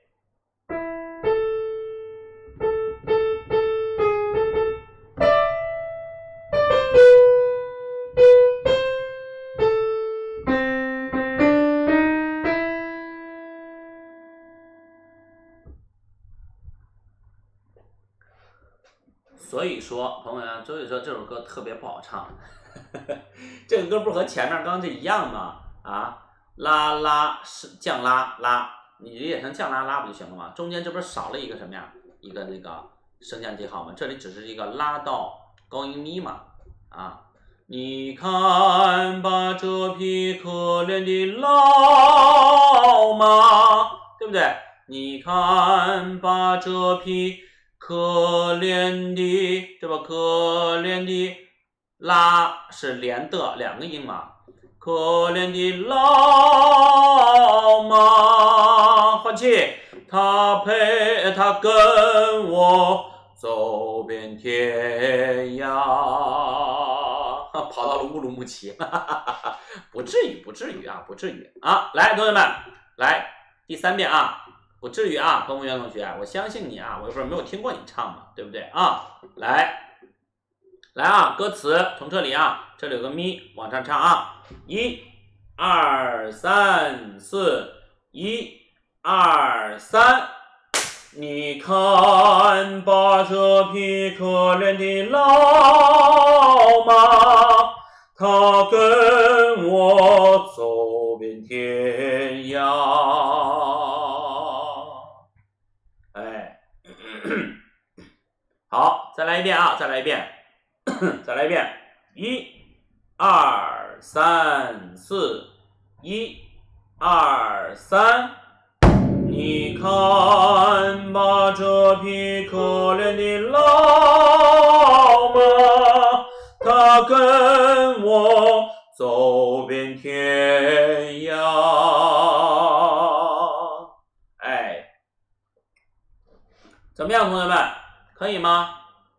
所以说，朋友们，所以说这首歌特别不好唱。这个歌不是和前面刚刚这一样吗？啊，拉拉是降拉拉，你理解成降拉拉不就行了吗？中间这不是少了一个什么呀？一个那个升降记号吗？这里只是一个拉到高音咪嘛。啊，你看吧，这匹可怜的老马，对不对？你看吧，这匹。可怜的，这不可怜的拉是连的两个音嘛？可怜的老马，换气，他陪他跟我走遍天涯，跑到了乌鲁木齐，不至于，不至于啊，不至于啊！来，同学们，来第三遍啊！不至于啊，彭梦圆同学，我相信你啊，我又不是没有听过你唱嘛，对不对啊？来，来啊，歌词从这里啊，这里有个咪，往上唱啊，一、二、三、四，一、二、三，你看吧，这匹可怜的老马，它跟我走遍天涯。 来一遍啊，再来一遍，再来一遍，一、二、三、四，一、二、三。你看吧，这匹可怜的老马，它跟我走遍天涯。哎，怎么样，同学们，可以吗？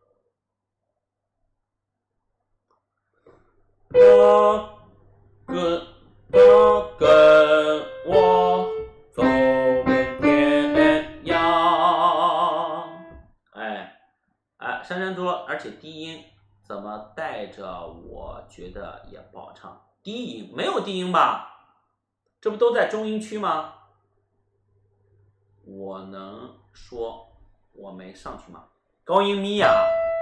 它跟它跟我走遍天涯。哎哎，珊珊说，而且低音怎么带着？我觉得也不好唱。低音没有低音吧？这不都在中音区吗？我能说我没上去吗？高音咪呀、啊，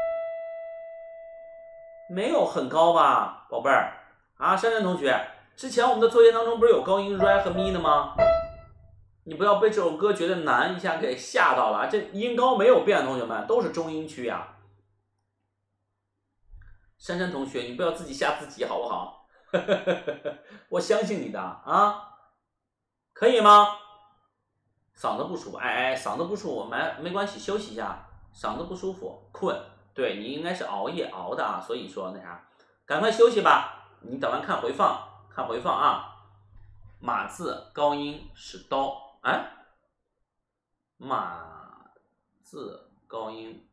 没有很高吧，宝贝儿啊，珊珊同学，之前我们的作业当中不是有高音 re 和咪的吗？你不要被这首歌觉得难一下给吓到了，这音高没有变，同学们都是中音区呀。珊珊同学，你不要自己吓自己好不好？我相信你的啊，可以吗？嗓子不舒服，哎哎，嗓子不舒服，没没关系，休息一下。嗓子不舒服，困，对你应该是熬夜熬的啊，所以说那啥，赶快休息吧。你等完看回放，看回放啊。马字高音是哆，哎，马字高音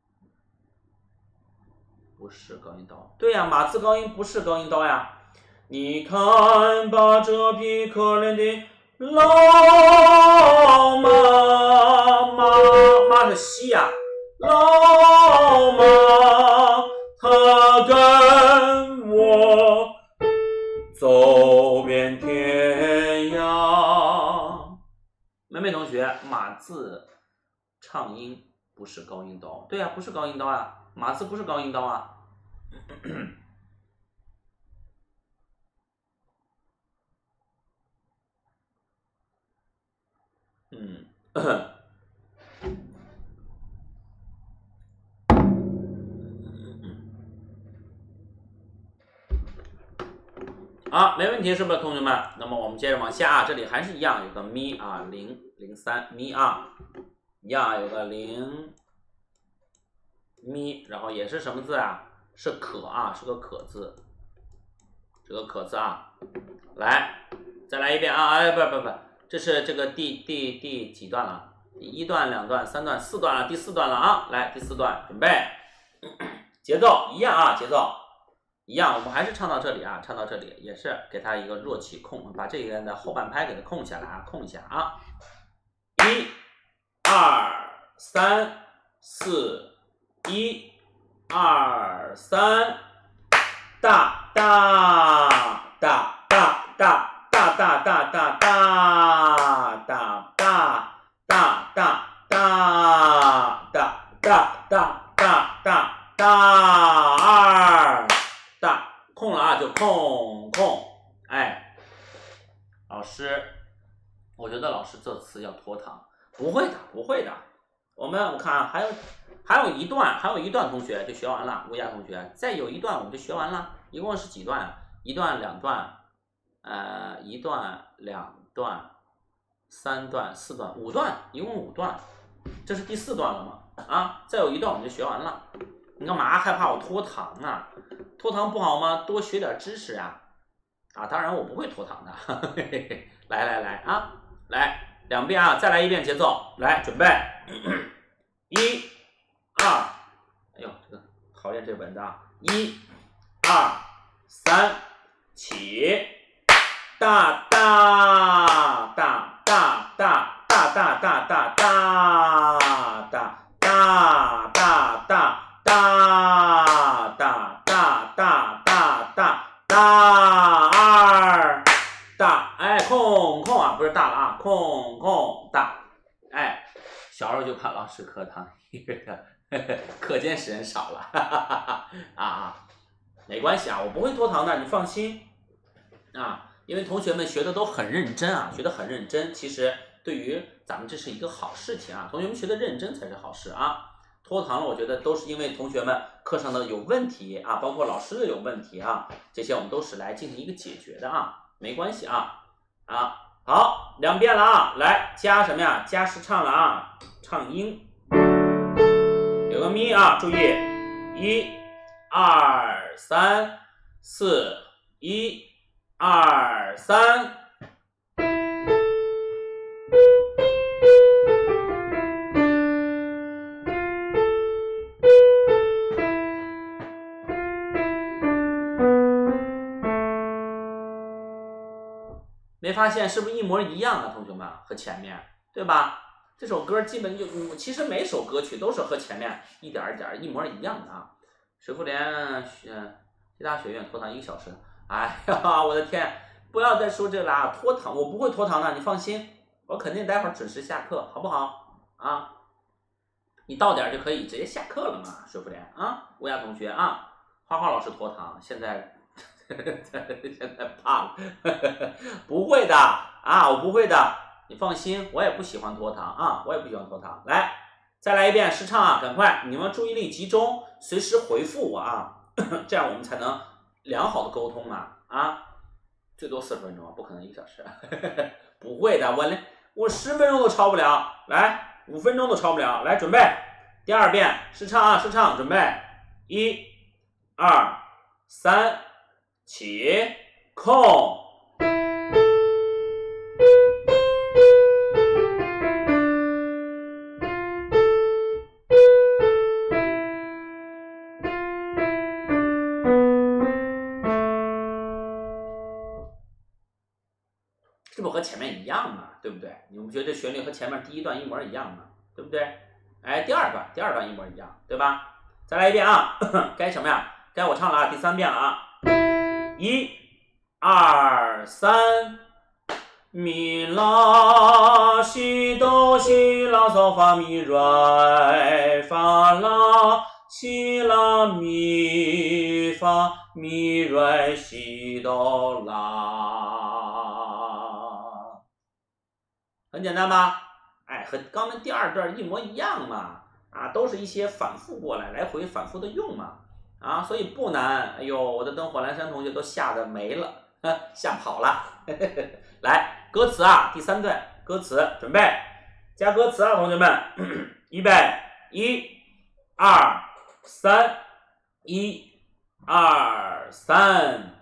不是高音哆，对呀、啊，马字高音不是高音哆呀。你看吧，这匹可怜的老马，马马是西呀、啊，老马它跟我走遍天涯。妹妹同学，马字唱音不是高音哆，对呀、啊，不是高音哆啊，马字不是高音哆啊。嗯，好，没问题，是不是同学们？那么我们接着往下，这里还是一样，有个咪啊，零零三咪啊，一样有个零咪，然后也是什么字啊？是可啊，是个可字，这个可字啊。来，再来一遍啊！哎，不不不，这是这个第第第几段了？第一段、两段、三段、四段了，第四段了啊！来，第四段，准备，节奏一样啊，节奏一样，我们还是唱到这里啊，唱到这里也是给它一个弱起空，把这个的后半拍给它空下来啊，空一下啊，一、二、三、四，一、二、三，大大大。大大大大大大大大大大大大大大大大大二大空了啊，就空空。哎，老师，我觉得老师这次要拖堂，不会的，不会的。我们我看还有还有一段，还有一段同学就学完了，乌鸦同学，再有一段我们就学完了，一共是几段啊？一段、两段。呃，一段、两段、三段、四段、五段，一共五段，这是第四段了嘛？啊，再有一段我们就学完了。你干嘛害怕我拖堂啊？拖堂不好吗？多学点知识啊！啊，当然我不会拖堂的。嘿嘿嘿，来来来啊，来两遍啊，再来一遍节奏，来准备，一、二，哎呦，这个讨厌这本子啊！一、二、三，起。大大大大大大大大大大大大大大大大大大大二大，哎，空空啊，不是大了啊，空空大，哎，小时候就怕老师课堂，课间时间少了，哈哈哈啊啊，没关系啊，我不会拖堂的，你放心啊。因为同学们学的都很认真啊，学的很认真，其实对于咱们这是一个好事情啊，同学们学的认真才是好事啊。 拖堂了，我觉得都是因为同学们课上的有问题啊，包括老师的有问题啊，这些我们都是来进行一个解决的啊，没关系啊啊，好，两遍了啊，来加什么呀？加时唱了啊，唱音，有个咪啊，注意，一、二、三、四，一、二、三。没发现是不是一模一样啊，同学们和前面对吧？这首歌基本就，其实每首歌曲都是和前面一点一点一模一样的啊。水妇联学其他学院拖堂一个小时，哎呀，我的天！不要再说这个啦，拖堂我不会拖堂的，你放心，我肯定待会儿准时下课，好不好？啊，你到点就可以直接下课了嘛，水妇联啊，乌鸦同学啊，花花老师拖堂，现在。现在怕了，不会的啊，我不会的，你放心，我也不喜欢拖堂啊，我也不喜欢拖堂。来，再来一遍试唱啊，赶快，你们注意力集中，随时回复我啊，这样我们才能良好的沟通嘛啊，最多四十分钟，不可能一个小时，不会的，我连我十分钟都超不了，来，五分钟都超不了，来准备，第二遍试唱啊，试唱，准备，一、二、三。起空，是不是和前面一样嘛？对不对？你们觉得这旋律和前面第一段一模一样嘛？对不对？哎，第二段，第二段一模一样，对吧？再来一遍啊！该什么呀？该我唱了啊！第三遍了啊！一、二、三，咪拉西哆西拉嗦发咪来发拉西拉咪发咪来西哆拉，很简单吧？哎，和刚才第二段一模一样嘛，啊，都是一些反复过来，来回反复的用嘛。啊，所以不难。哎呦，我的灯火阑珊同学都吓得没了，吓跑了。来，歌词啊，第三段歌词，准备加歌词啊，同学们，预备，一、二、三，一、二、三。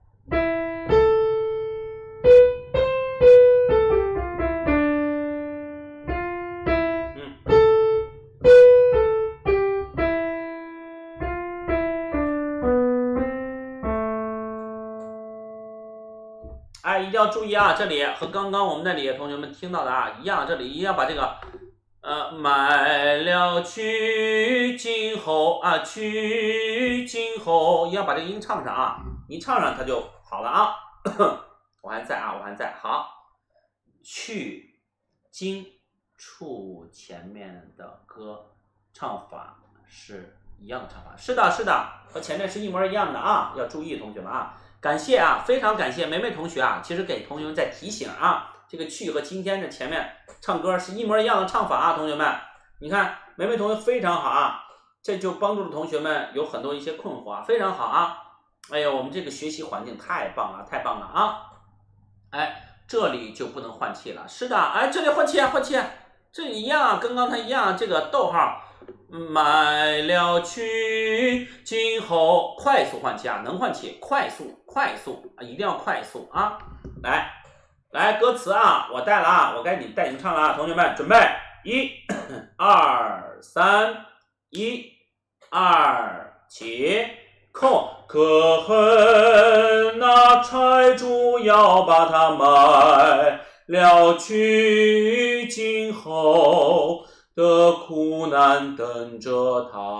哎，一定要注意啊！这里和刚刚我们那里同学们听到的啊一样，这里一定要把这个呃买了去今后啊去今后，一定要把这个音唱上啊！一唱上它就好了啊！我还在啊，我还在。好，去今处前面的歌唱法是一样的唱法，是的，是的，和前面是一模一样的啊！要注意，同学们啊！感谢啊，非常感谢梅梅同学啊，其实给同学们在提醒啊，这个去和今天的前面唱歌是一模一样的唱法啊，同学们，你看梅梅同学非常好啊，这就帮助了同学们有很多一些困惑啊，非常好啊，哎呦，我们这个学习环境太棒了，太棒了啊，哎，这里就不能换气了，是的，哎，这里换气啊，换气啊，这一样，跟刚才一样，这个逗号。买了去，今后快速换气啊，能换气，快速，快速啊，一定要快速啊！来，来，歌词啊，我带了啊，我该你带你们唱了啊，同学们准备，一、二、三，一、二，起，空，可恨那财主要把它买了去，今后。的苦难等着他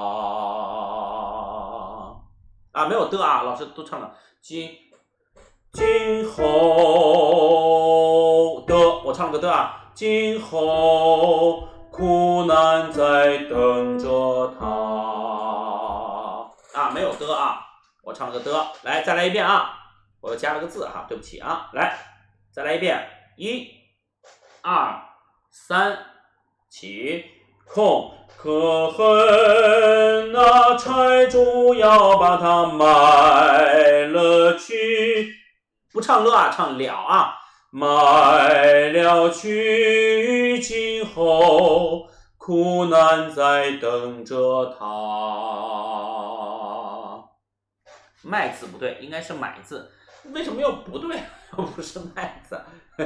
啊，没有的啊，老师都唱了。今今后的，我唱了个的啊。今后苦难在等着他啊，没有的啊，我唱了个的。来，再来一遍啊，我又加了个字哈，对不起啊。来，再来一遍，一、二、三。起，空， 可恨那财主要把它卖了去，不唱了啊，唱了啊，卖了去，今后苦难在等着他。卖字不对，应该是买字，为什么又不对？又不是卖字。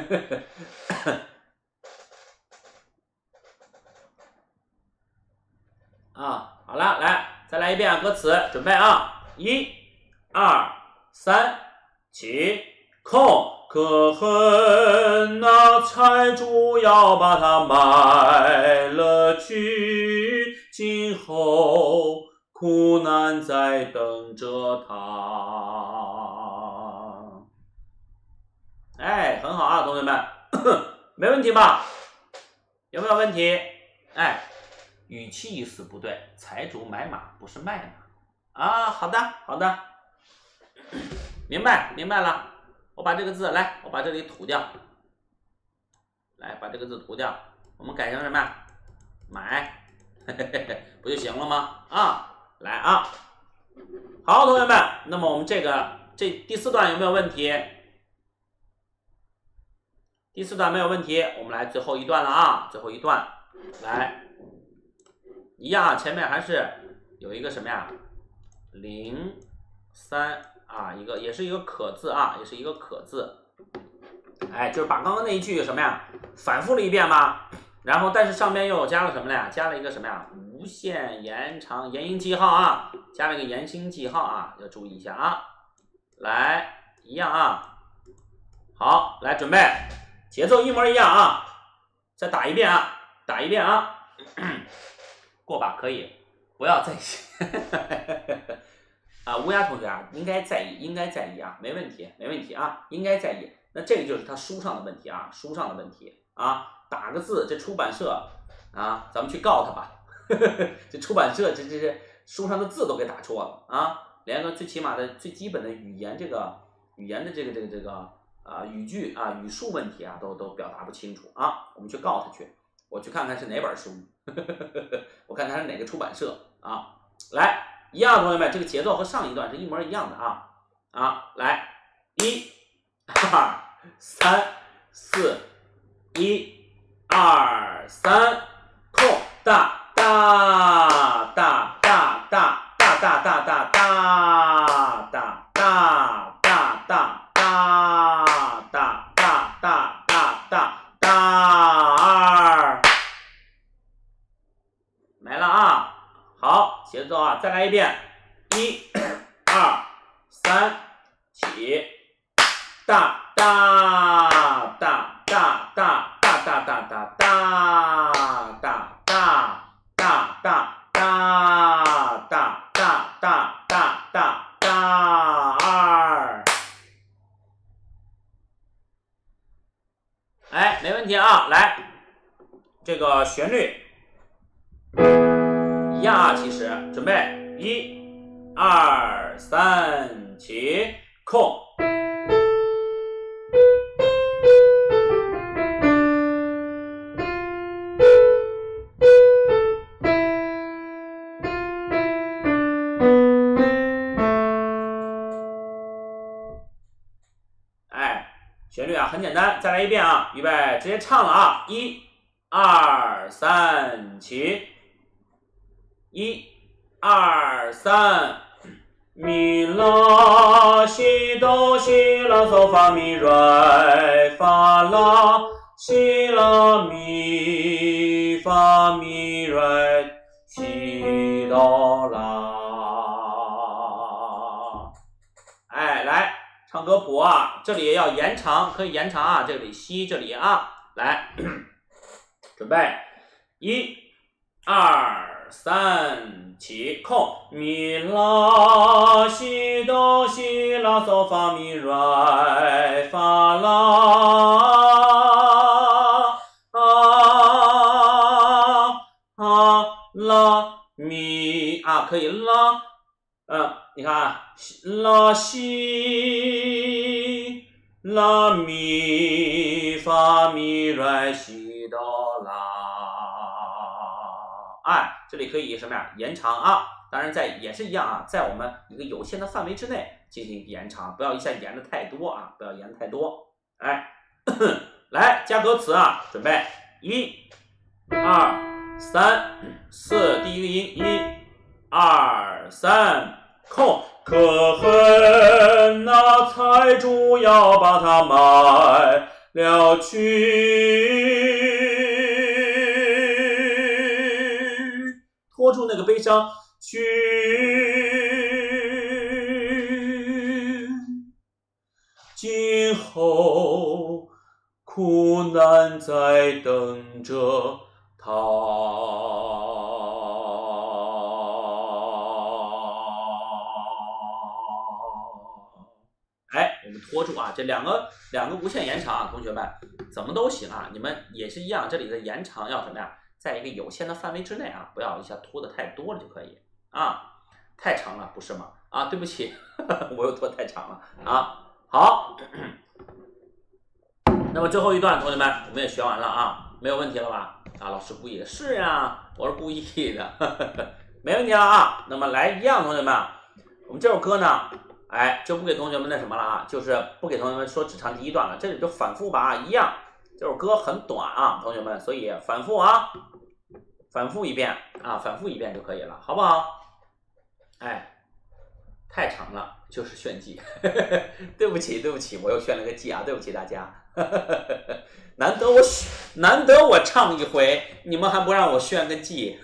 啊，好了，来，再来一遍啊，歌词，准备啊，一、二、三，起，空。可恨那财主要把它卖了去，今后苦难在等着他。哎，很好啊，同学们，没问题吧？有没有问题？哎。语气意思不对，财主买马不是卖马啊。好的，好的，明白，明白了。我把这个字来，我把这里涂掉，来把这个字涂掉，我们改成什么呀？买，嘿嘿嘿，不就行了吗？啊，来啊，好，同学们，那么我们这个这第四段有没有问题？第四段没有问题，我们来最后一段了啊，最后一段，来。一样啊，前面还是有一个什么呀？零三啊，一个也是一个可字啊，也是一个可字。哎，就是把刚刚那一句什么呀，反复了一遍嘛。然后，但是上面又加了什么呀？加了一个什么呀？无限延长延音记号啊，加了一个延音记号啊，要注意一下啊。来，一样啊。好，来准备，节奏一模一样啊。再打一遍啊，打一遍啊。过吧，可以，不要在意啊，乌鸦同学啊，应该在意，应该在意啊，没问题，没问题啊，应该在意。那这个就是他书上的问题啊，书上的问题啊，打个字，这出版社啊，咱们去告他吧，这出版社这这这书上的字都给打错了啊，连个最起码的最基本的语言这个语言的这个这个这个啊语句啊语数问题啊，都都表达不清楚啊，我们去告他去。我去看看是哪本书，我看看是哪个出版社啊！来，一样，同学们，这个节奏和上一段是一模一样的啊啊！来，一、二、三、四，一、二、三，空，大大大大大大大大大大大大大大大大大大大二。没了啊，好，节奏啊，再来一遍，一、二、三，起，大大大大大大大大大大大大大大大大大大大二，哎，没问题啊，来，这个旋律。一样啊，其实准备一、二、三，起，空。哎，旋律啊很简单，再来一遍啊，预备，直接唱了啊，一、二、三，起。一、二、三，咪拉西哆西拉嗦发咪来发拉西拉咪发咪来西哆啦。哎，来唱歌谱啊，这里要延长，可以延长啊，这里西这里啊，来，准备，一、二。三起空，咪拉西哆西拉嗦发咪来发拉啊啊拉咪啊，可以拉，嗯，你看啊，拉西拉咪发咪来西哆啦，哎。 这里可以什么呀？延长啊，当然在也是一样啊，在我们一个有限的范围之内进行延长，不要一下延的太多啊，不要延太多。哎，来加歌词啊，准备一、二、三、四，第一个音一、二、三，空。可恨那财主要把它卖了去，拖住那个悲伤去，今后苦难在等着他。哎，我们拖住啊，这两个两个无限延长啊，同学们怎么都行啊，你们也是一样，这里的延长要什么呀？在一个有限的范围之内啊，不要一下拖的太多了就可以啊，太长了不是吗？啊，对不起，呵呵我又拖太长了啊。好，那么最后一段，同学们我们也学完了啊，没有问题了吧？啊，老师故意的，是啊，我是故意的，呵呵没问题了啊。那么来一样，同学们，我们这首歌呢？哎，就不给同学们那什么了啊，就是不给同学们说只唱第一段了，这里就反复吧，一样。这首歌很短啊，同学们，所以反复啊，反复一遍啊，反复一遍就可以了，好不好？哎，太长了，就是炫技，对不起，对不起，我又炫了个技啊，对不起大家，难得我难得我唱一回，你们还不让我炫个技，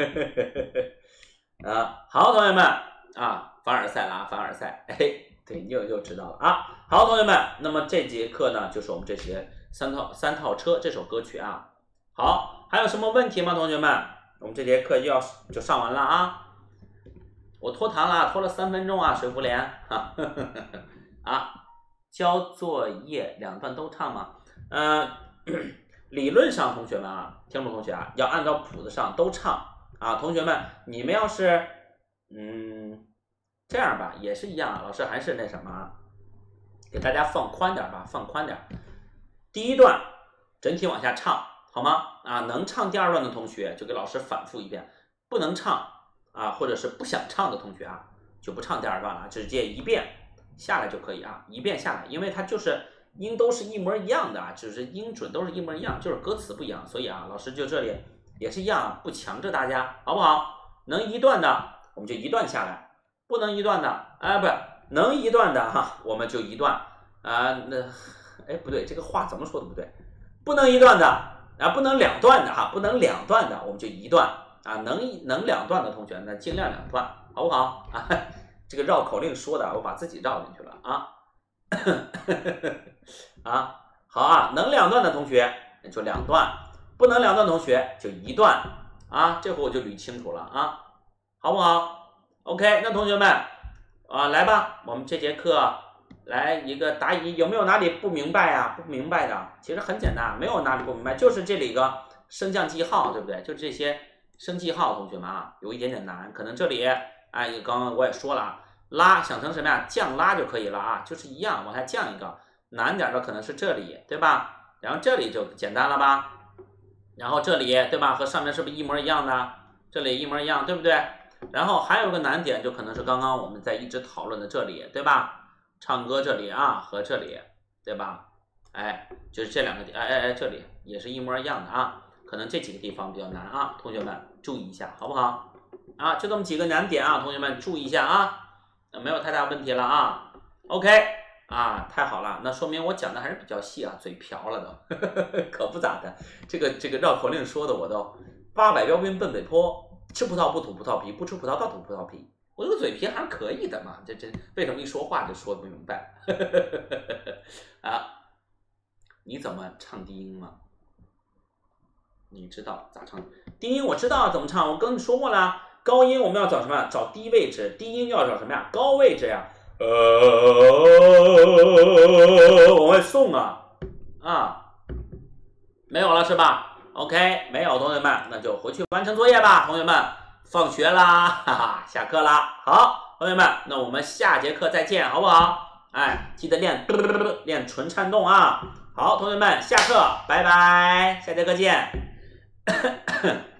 啊，好，同学们啊。凡尔赛了啊，凡尔赛，哎，对，你又又知道了啊。好，同学们，那么这节课呢，就是我们这些三套三套车这首歌曲啊。好，还有什么问题吗，同学们？我们这节课就要就上完了啊。我拖堂了，拖了三分钟啊，水福莲啊，呵呵呵啊，交作业两段都唱吗？嗯、呃，理论上同学们啊，听众同学啊，要按照谱子上都唱啊。同学们，你们要是嗯。这样吧，也是一样，老师还是那什么，给大家放宽点吧，放宽点。第一段整体往下唱，好吗？啊，能唱第二段的同学就给老师反复一遍，不能唱啊，或者是不想唱的同学啊，就不唱第二段了，直接一遍下来就可以啊，一遍下来，因为它就是音都是一模一样的啊，只是音准都是一模一样，就是歌词不一样，所以啊，老师就这里也是一样，不强制大家，好不好？能一段的我们就一段下来。不能一段的，哎，不是能一段的哈，我们就一段啊。那，哎，不对，这个话怎么说的不对？不能一段的啊，不能两段的哈，不能两段的，我们就一段啊。能能两段的同学，那尽量两段，好不好啊？这个绕口令说的，我把自己绕进去了啊。啊，好啊，能两段的同学就两段，不能两段同学就一段啊。这回我就捋清楚了啊，好不好？OK， 那同学们啊，来吧，我们这节课来一个答疑，有没有哪里不明白呀、啊？不明白的，其实很简单，没有哪里不明白，就是这里个升降记号，对不对？就这些升记号，同学们啊，有一点点难，可能这里哎，刚刚我也说了，拉想成什么呀？降拉就可以了啊，就是一样，往下降一个，难点的可能是这里，对吧？然后这里就简单了吧？然后这里对吧？和上面是不是一模一样的？这里一模一样，对不对？然后还有个难点，就可能是刚刚我们在一直讨论的这里，对吧？唱歌这里啊和这里，对吧？哎，就是这两个地，哎哎哎，这里也是一模一样的啊。可能这几个地方比较难啊，同学们注意一下，好不好？啊，就这么几个难点啊，同学们注意一下啊，没有太大问题了啊。OK 啊，太好了，那说明我讲的还是比较细啊，嘴瓢了都，呵呵呵可不咋的。这个这个绕口令说的我都八百标兵奔北坡。吃葡萄不吐葡萄皮，不吃葡萄倒吐葡萄皮。我这个嘴皮还是可以的嘛，这这为什么一说话就说不明白？啊，你怎么唱低音吗？你知道咋唱？低音我知道怎么唱，我跟你说过了。高音我们要找什么？找低位置。低音要找什么呀？高位置呀。呃，往外送啊啊，没有了是吧？OK， 没有同学们，那就回去完成作业吧。同学们，放学啦，哈哈，下课啦。好，同学们，那我们下节课再见，好不好？哎，记得练练唇颤动啊。好，同学们，下课，拜拜，下节课见。